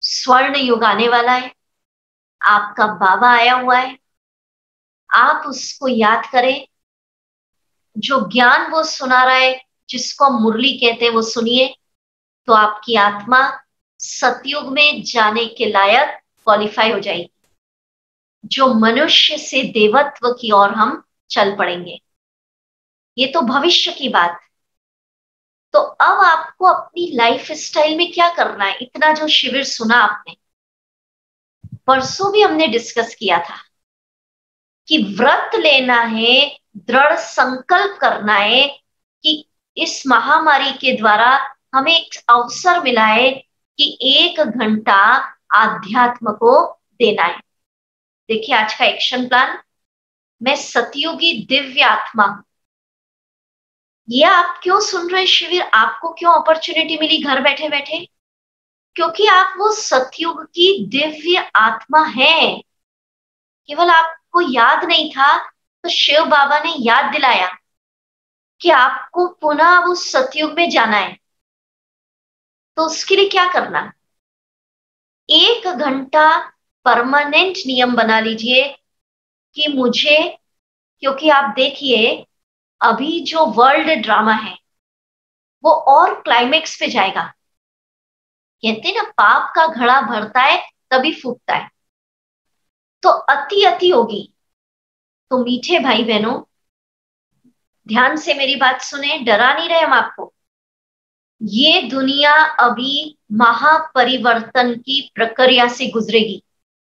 स्वर्ण युग आने वाला है, आपका बाबा आया हुआ है, आप उसको याद करें। जो ज्ञान वो सुना रहा है, जिसको हम मुरली कहते हैं, वो सुनिए, तो आपकी आत्मा सतयुग में जाने के लायक क्वालिफाई हो जाएगी। जो मनुष्य से देवत्व की ओर हम चल पड़ेंगे। ये तो भविष्य की बात। तो अब आपको अपनी लाइफ स्टाइल में क्या करना है? इतना जो शिविर सुना आपने, परसों भी हमने डिस्कस किया था कि व्रत लेना है, दृढ़ संकल्प करना है कि इस महामारी के द्वारा हमें एक अवसर मिला है कि 1 घंटा आध्यात्म को देना है। देखिए आज का एक्शन प्लान, मैं सतयुगी दिव्य आत्मा हूं। ये आप क्यों सुन रहे शिविर? आपको क्यों अपॉर्चुनिटी मिली घर बैठे बैठे? क्योंकि आप वो सतयुग की दिव्य आत्मा हैं। केवल आपको याद नहीं था, तो शिव बाबा ने याद दिलाया कि आपको पुनः वो सतयुग में जाना है। तो उसके लिए क्या करना? 1 घंटा परमानेंट नियम बना लीजिए कि मुझे, क्योंकि आप देखिए अभी जो वर्ल्ड ड्रामा है वो और क्लाइमेक्स पे जाएगा। कहते हैं ना, पाप का घड़ा भरता है तभी फूटता है। तो अति अति होगी। तो मीठे भाई बहनों, ध्यान से मेरी बात सुने, डरा नहीं रहे हम आपको। ये दुनिया अभी महापरिवर्तन की प्रक्रिया से गुजरेगी।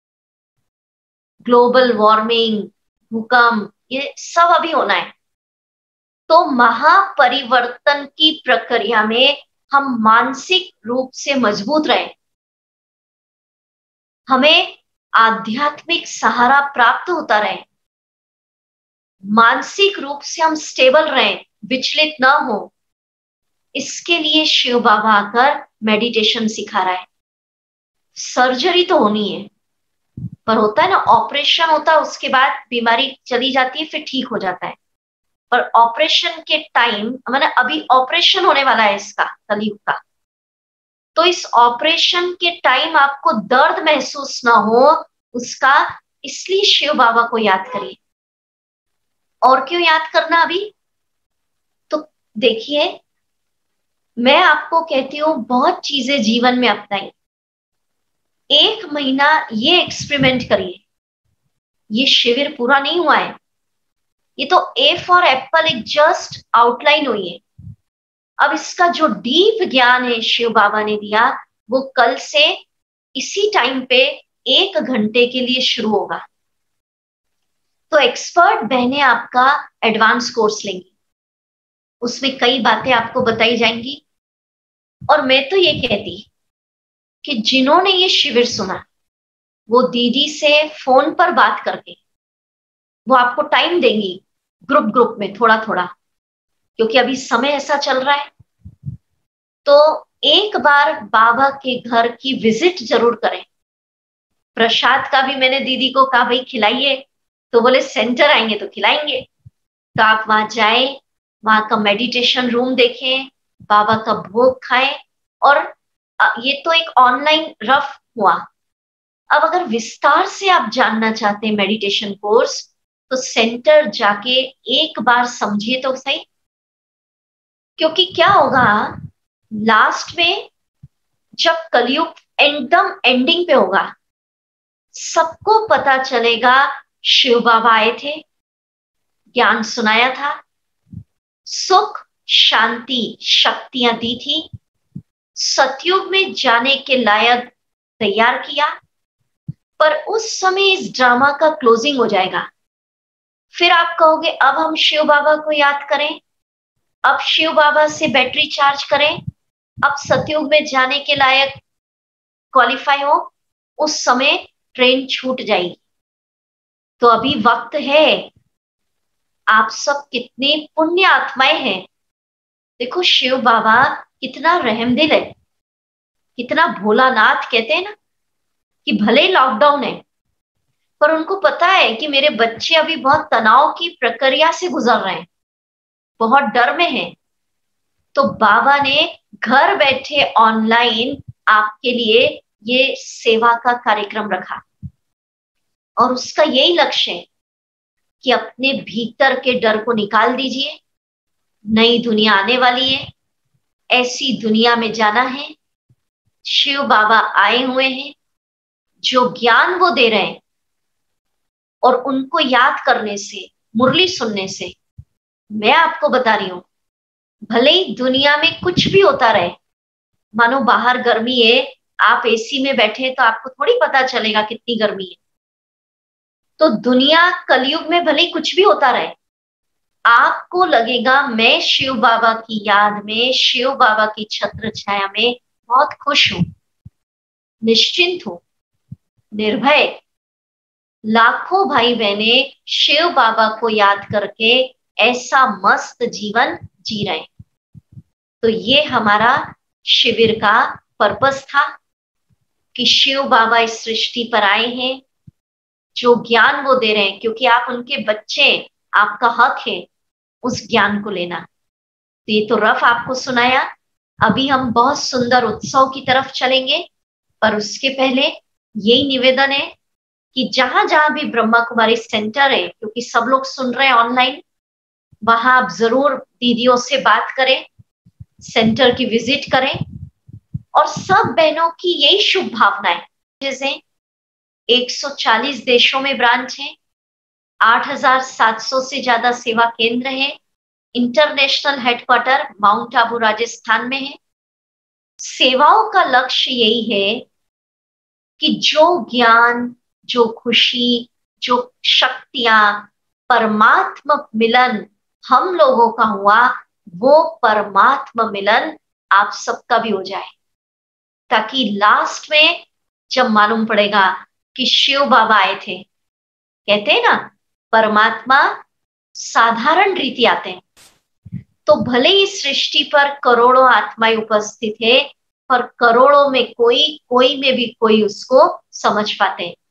ग्लोबल वार्मिंग, भूकंप, ये सब अभी होना है। तो महापरिवर्तन की प्रक्रिया में हम मानसिक रूप से मजबूत रहें, हमें आध्यात्मिक सहारा प्राप्त होता रहे, मानसिक रूप से हम स्टेबल रहें, विचलित ना हो। इसके लिए शिव बाबा आकर मेडिटेशन सिखा रहा है। सर्जरी तो होनी है, पर होता है ना, ऑपरेशन होता है, उसके बाद बीमारी चली जाती है, फिर ठीक हो जाता है। पर ऑपरेशन के टाइम, मैंने अभी ऑपरेशन होने वाला है इसका, कलयुग का। तो इस ऑपरेशन के टाइम आपको दर्द महसूस ना हो उसका, इसलिए शिव बाबा को याद करिए। और क्यों याद करना अभी? तो देखिए, मैं आपको कहती हूं बहुत चीजें जीवन में अपनाई। 1 महीना ये एक्सपेरिमेंट करिए। ये शिविर पूरा नहीं हुआ है, ये तो ए फॉर एप्पल एक जस्ट आउटलाइन हुई है। अब इसका जो डीप ज्ञान है शिव बाबा ने दिया, वो कल से इसी टाइम पे 1 घंटे के लिए शुरू होगा। तो एक्सपर्ट बहनें आपका एडवांस कोर्स लेंगी, उसमें कई बातें आपको बताई जाएंगी। और मैं तो ये कहती कि जिन्होंने ये शिविर सुना, वो दीदी से फोन पर बात करके, वो आपको टाइम देंगी ग्रुप ग्रुप में थोड़ा थोड़ा, क्योंकि अभी समय ऐसा चल रहा है। तो एक बार बाबा के घर की विजिट जरूर करें। प्रसाद का भी मैंने दीदी को कहा भाई खिलाइए, तो बोले सेंटर आएंगे तो खिलाएंगे। तो आप वहां जाएं, वहां का मेडिटेशन रूम देखें, बाबा का भोग खाएं। और ये तो एक ऑनलाइन रफ हुआ। अब अगर विस्तार से आप जानना चाहते हैं मेडिटेशन कोर्स, तो सेंटर जाके एक बार समझिए तो सही। क्योंकि क्या होगा लास्ट में, जब कलयुग एकदम एंडिंग पे होगा, सबको पता चलेगा शिव बाबा आए थे, ज्ञान सुनाया था, सुख शांति शक्तियां दी थी, सतयुग में जाने के लायक तैयार किया। पर उस समय इस ड्रामा का क्लोजिंग हो जाएगा। फिर आप कहोगे अब हम शिव बाबा को याद करें, अब शिव बाबा से बैटरी चार्ज करें, अब सतयुग में जाने के लायक क्वालिफाई हो। उस समय ट्रेन छूट जाएगी। तो अभी वक्त है। आप सब कितने पुण्य आत्माएं हैं। देखो शिव बाबा कितना रहमदिल है, कितना भोलानाथ। कहते हैं ना कि भले लॉकडाउन है, पर उनको पता है कि मेरे बच्चे अभी बहुत तनाव की प्रक्रिया से गुजर रहे हैं, बहुत डर में हैं। तो बाबा ने घर बैठे ऑनलाइन आपके लिए ये सेवा का कार्यक्रम रखा और उसका यही लक्ष्य है कि अपने भीतर के डर को निकाल दीजिए। नई दुनिया आने वाली है, ऐसी दुनिया में जाना है। शिव बाबा आए हुए हैं, जो ज्ञान वो दे रहे हैं और उनको याद करने से, मुरली सुनने से, मैं आपको बता रही हूं, भले ही दुनिया में कुछ भी होता रहे, मानो बाहर गर्मी है, आप एसी में बैठे तो आपको थोड़ी पता चलेगा कितनी गर्मी है। तो दुनिया कलयुग में भले ही कुछ भी होता रहे, आपको लगेगा मैं शिव बाबा की याद में, शिव बाबा की छत्र छाया में बहुत खुश हूं, निश्चिंत हूं, निर्भय। लाखों भाई बहने शिव बाबा को याद करके ऐसा मस्त जीवन जी रहे हैं। तो ये हमारा शिविर का पर्पस था कि शिव बाबा इस सृष्टि पर आए हैं, जो ज्ञान वो दे रहे हैं, क्योंकि आप उनके बच्चे, आपका हक है उस ज्ञान को लेना। तो ये तो रफ आपको सुनाया, अभी हम बहुत सुंदर उत्सव की तरफ चलेंगे, पर उसके पहले यही निवेदन है कि जहां जहां भी ब्रह्मा कुमारी सेंटर है, क्योंकि सब लोग सुन रहे हैं ऑनलाइन, वहां आप जरूर दीदियों से बात करें, सेंटर की विजिट करें। और सब बहनों की यही शुभ भावनाएं, जैसे 140 देशों में ब्रांच है, 8,700 से ज्यादा सेवा केंद्र है, international headquarter Mount Abu Rajasthan में है। सेवाओं का लक्ष्य यही है कि जो ज्ञान, जो खुशी, जो शक्तियां, परमात्मा मिलन हम लोगों का हुआ, वो परमात्मा मिलन आप सबका भी हो जाए, ताकि लास्ट में जब मालूम पड़ेगा कि शिव बाबा आए थे, कहते हैं ना परमात्मा साधारण रीति आते हैं, तो भले ही सृष्टि पर करोड़ों आत्माएं उपस्थित है, पर करोड़ों में कोई में भी कोई उसको समझ पाते हैं।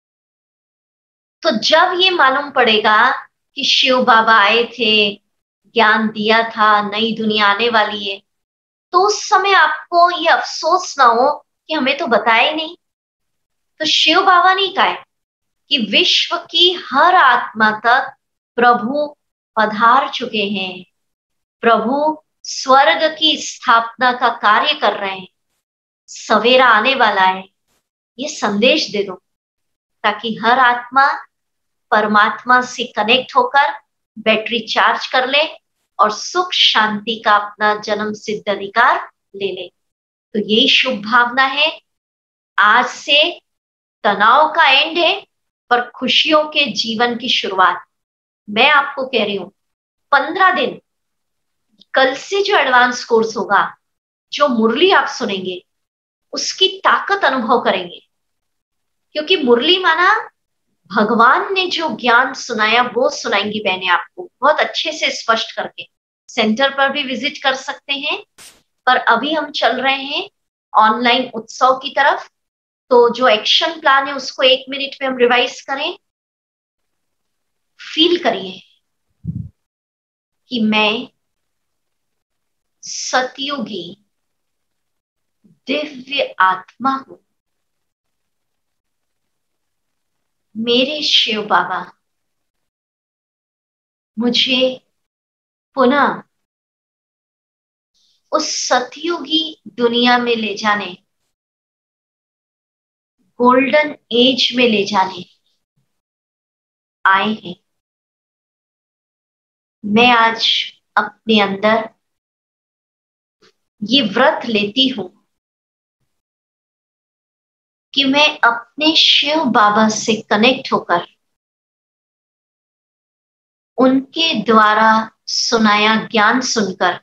तो जब ये मालूम पड़ेगा कि शिव बाबा आए थे, ज्ञान दिया था, नई दुनिया आने वाली है, तो उस समय आपको ये अफसोस ना हो कि हमें तो बताया ही नहीं। तो शिव बाबा ने कहा है कि विश्व की हर आत्मा तक प्रभु पधार चुके हैं, प्रभु स्वर्ग की स्थापना का कार्य कर रहे हैं, सवेरा आने वाला है, ये संदेश दे दो, ताकि हर आत्मा परमात्मा से कनेक्ट होकर बैटरी चार्ज कर ले और सुख शांति का अपना जन्म सिद्ध अधिकार ले ले। तो यही शुभ भावना है। आज से तनाव का एंड है, पर खुशियों के जीवन की शुरुआत। मैं आपको कह रही हूं 15 दिन, कल से जो एडवांस कोर्स होगा, जो मुरली आप सुनेंगे, उसकी ताकत अनुभव करेंगे, क्योंकि मुरली माना भगवान ने जो ज्ञान सुनाया वो सुनाएंगी बहनें आपको बहुत अच्छे से स्पष्ट करके। सेंटर पर भी विजिट कर सकते हैं, पर अभी हम चल रहे हैं ऑनलाइन उत्सव की तरफ। तो जो एक्शन प्लान है उसको 1 मिनट में हम रिवाइज करें। फील करिए कि मैं सतयुगी दिव्य आत्मा हूं, मेरे शिव बाबा मुझे पुनः उस सतयुगी दुनिया में ले जाने, गोल्डन एज में ले जाने आए हैं। मैं आज अपने अंदर ये व्रत लेती हूं कि मैं अपने शिव बाबा से कनेक्ट होकर उनके द्वारा सुनाया ज्ञान सुनकर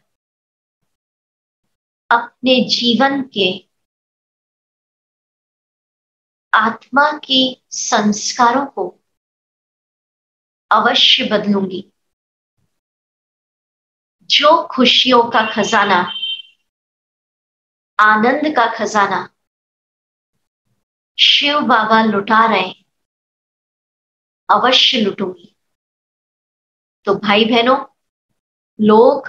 अपने जीवन के आत्मा के संस्कारों को अवश्य बदलूंगी। जो खुशियों का खजाना, आनंद का खजाना शिव बाबा लुटा रहे, अवश्य लुटूंगी। तो भाई बहनों, लोग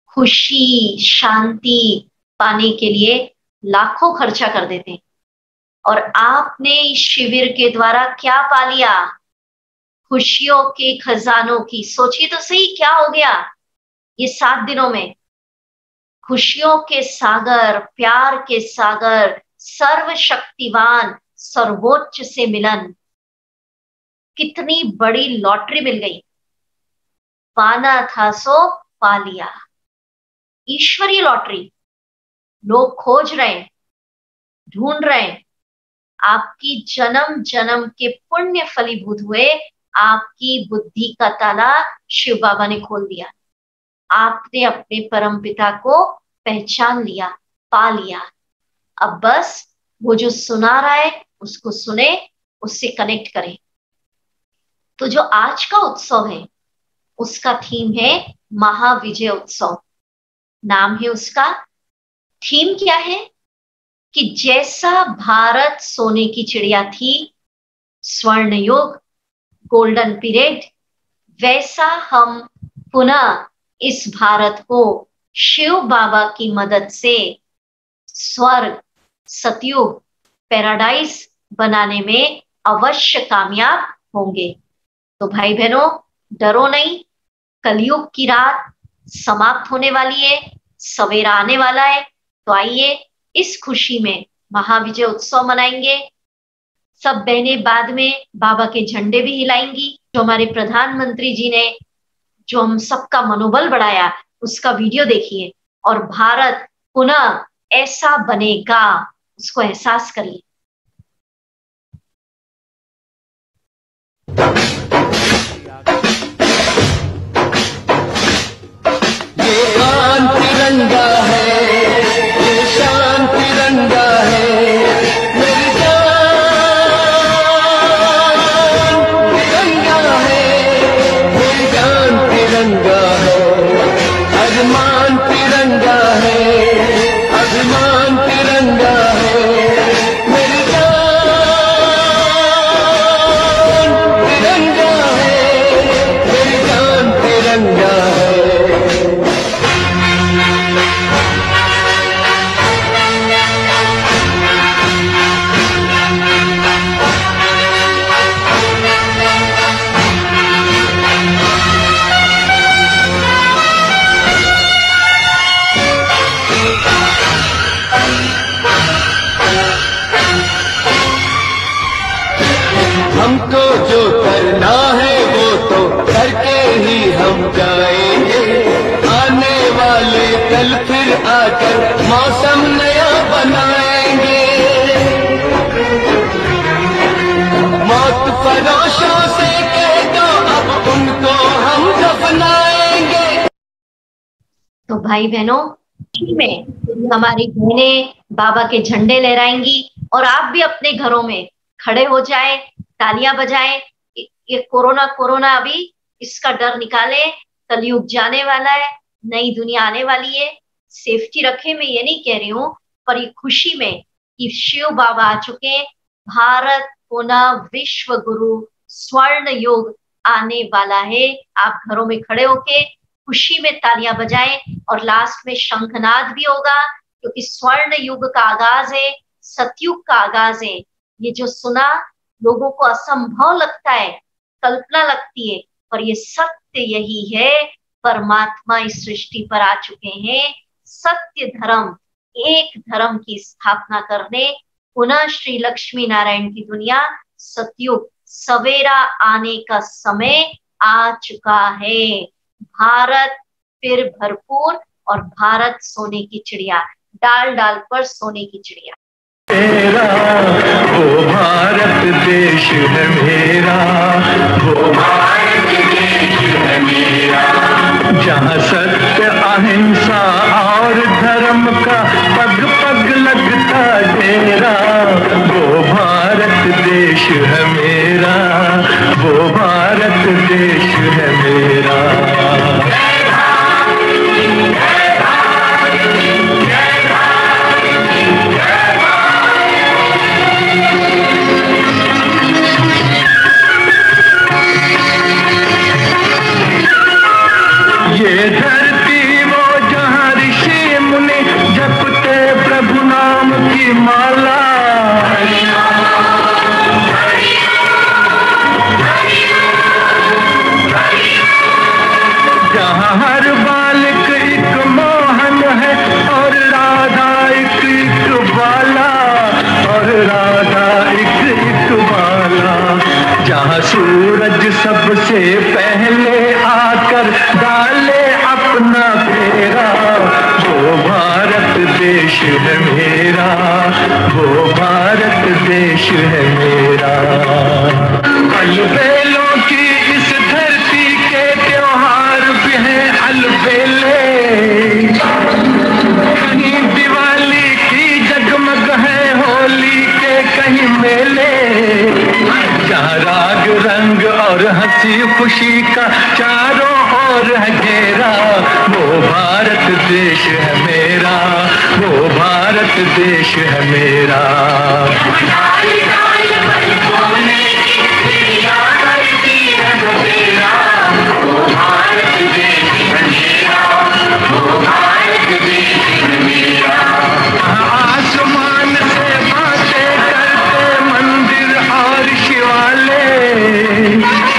खुशी शांति पाने के लिए लाखों खर्चा कर देते हैं, और आपने इस शिविर के द्वारा क्या पा लिया? खुशियों के खजानों की। सोचिए तो सही, क्या हो गया ये 7 दिनों में? खुशियों के सागर, प्यार के सागर, सर्वशक्तिवान सर्वोच्च से मिलन। कितनी बड़ी लॉटरी मिल गई। पाना था सो पा लिया। ईश्वरीय लॉटरी लोग खोज रहे हैं, ढूंढ रहे हैं। आपकी जन्म जन्म के पुण्य फलीभूत हुए आपकी बुद्धि का ताला शिव बाबा ने खोल दिया। आपने अपने परम पिता को पहचान लिया, पा लिया। अब बस वो जो सुना रहा है उसको सुने, उससे कनेक्ट करें। तो जो आज का उत्सव है उसका थीम है महाविजय उत्सव। नाम है उसका। थीम क्या है कि जैसा भारत सोने की चिड़िया थी, स्वर्ण युग, गोल्डन पीरियड, वैसा हम पुनः इस भारत को शिव बाबा की मदद से स्वर्ग, सतयुग, पैराडाइज बनाने में अवश्य कामयाब होंगे। तो भाई बहनों, डरो नहीं। कलयुग की रात समाप्त होने वाली है, सवेरा आने वाला है। तो आइए इस खुशी में महाविजय उत्सव मनाएंगे। सब बहनें बाद में बाबा के झंडे भी हिलाएंगी। जो हमारे प्रधानमंत्री जी ने जो हम सबका मनोबल बढ़ाया, उसका वीडियो देखिए और भारत पुनः ऐसा बनेगा, उसको एहसास करिए। तिरंगा है, ये शान तिरंगा है, मेरी जान तिरंगा है, मेरी जान तिरंगा है, अभिमान तिरंगा है, अभिमान तिरंगा है, मेरी जान तिरंगा है, मेरी जान तिरंगा है। हमको जो करना है वो तो करके ही हम जाएंगे। आने वाले कल फिर आकर मौसम नया बनाएंगे। मौत फरोशों से कह दो अब उनको हम दफनाएंगे। तो भाई बहनों, में हमारी बहनें बाबा के झंडे लहराएंगी और आप भी अपने घरों में खड़े हो जाए, तालियां बजाएं। ये कोरोना कोरोना अभी इसका डर निकाले। कलयुग जाने वाला है, नई दुनिया आने वाली है। सेफ्टी रखे, मैं ये नहीं कह रही हूँ, पर ये खुशी में कि शिव बाबा आ चुके। भारत पुनः विश्व गुरु स्वर्ण युग आने वाला है। आप घरों में खड़े होके खुशी में तालियां बजाएं और लास्ट में शंखनाद भी होगा, क्योंकि स्वर्ण युग का आगाज है, सतयुग का आगाज है। ये जो सुना लोगों को असंभव लगता है, कल्पना लगती है, पर ये सत्य यही है। परमात्मा इस सृष्टि पर आ चुके हैं सत्य धर्म, एक धर्म की स्थापना करने। पुनः श्री लक्ष्मी नारायण की दुनिया, सतयुग, सवेरा आने का समय आ चुका है। भारत फिर भरपूर और भारत सोने की चिड़िया, डाल डाल पर सोने की चिड़िया। मेरा वो भारत देश है मेरा, वो भारत देश है मेरा, जहाँ सत्य अहिंसा और धर्म का पग पग लगता डेरा। वो भारत देश है मेरा, वो भारत देश है मेरा। ये धरती वो जहाँ ऋषि मुनि जपते प्रभु नाम की माला। सबसे पहले आकर डाले अपना फेरा, वो भारत देश है मेरा, वो भारत देश है मेरा। अलबेलों की इस धरती के त्योहार भी हैं अलबेले, कहीं दिवाली की जगमग है, होली के कहीं मेले, जहाँ राग रंग और हंसी खुशी का चारों ओर है घेरा, वो भारत देश है मेरा, वो भारत देश है मेरा। आसमान से बातें करते मंदिर और शिवालय,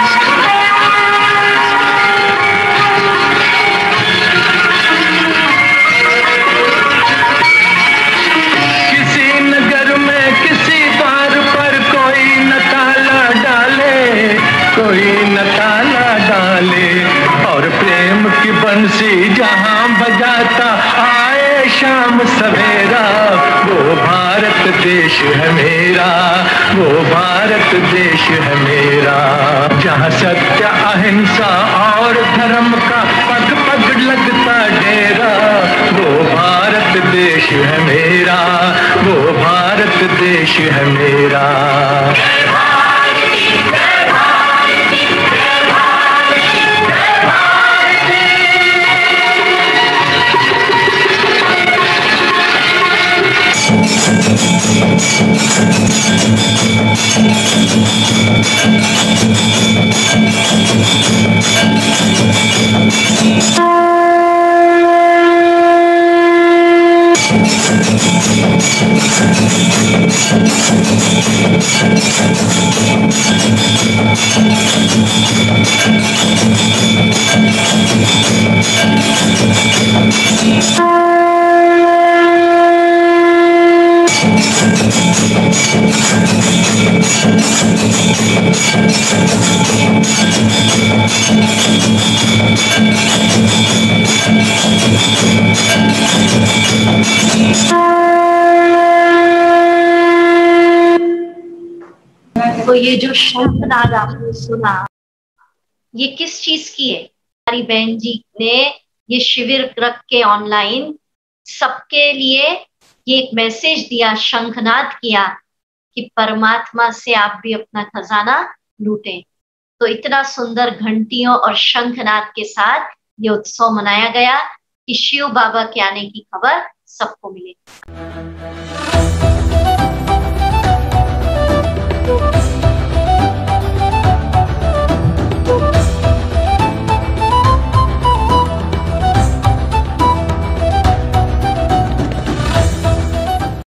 किसी नगर में किसी द्वार पर कोई न ताला डाले, कोई न ताला डाले, और प्रेम की बंसी जहां बजाता आए शाम सवेरा, वो भारत देश है मेरा, वो भारत देश है मेरा। जहाँ सत्य अहिंसा और धर्म का पग पग लगता डेरा, वो भारत देश है मेरा, वो भारत देश है मेरा। तो ये जो शंखनाद आपने सुना, ये किस चीज की है? हमारी बहन जी ने ये शिविर रख के ऑनलाइन सबके लिए ये एक मैसेज दिया, शंखनाद किया कि परमात्मा से आप भी अपना खजाना लूटें। तो इतना सुंदर घंटियों और शंखनाद के साथ ये उत्सव मनाया गया कि शिव बाबा के आने की खबर सबको मिले।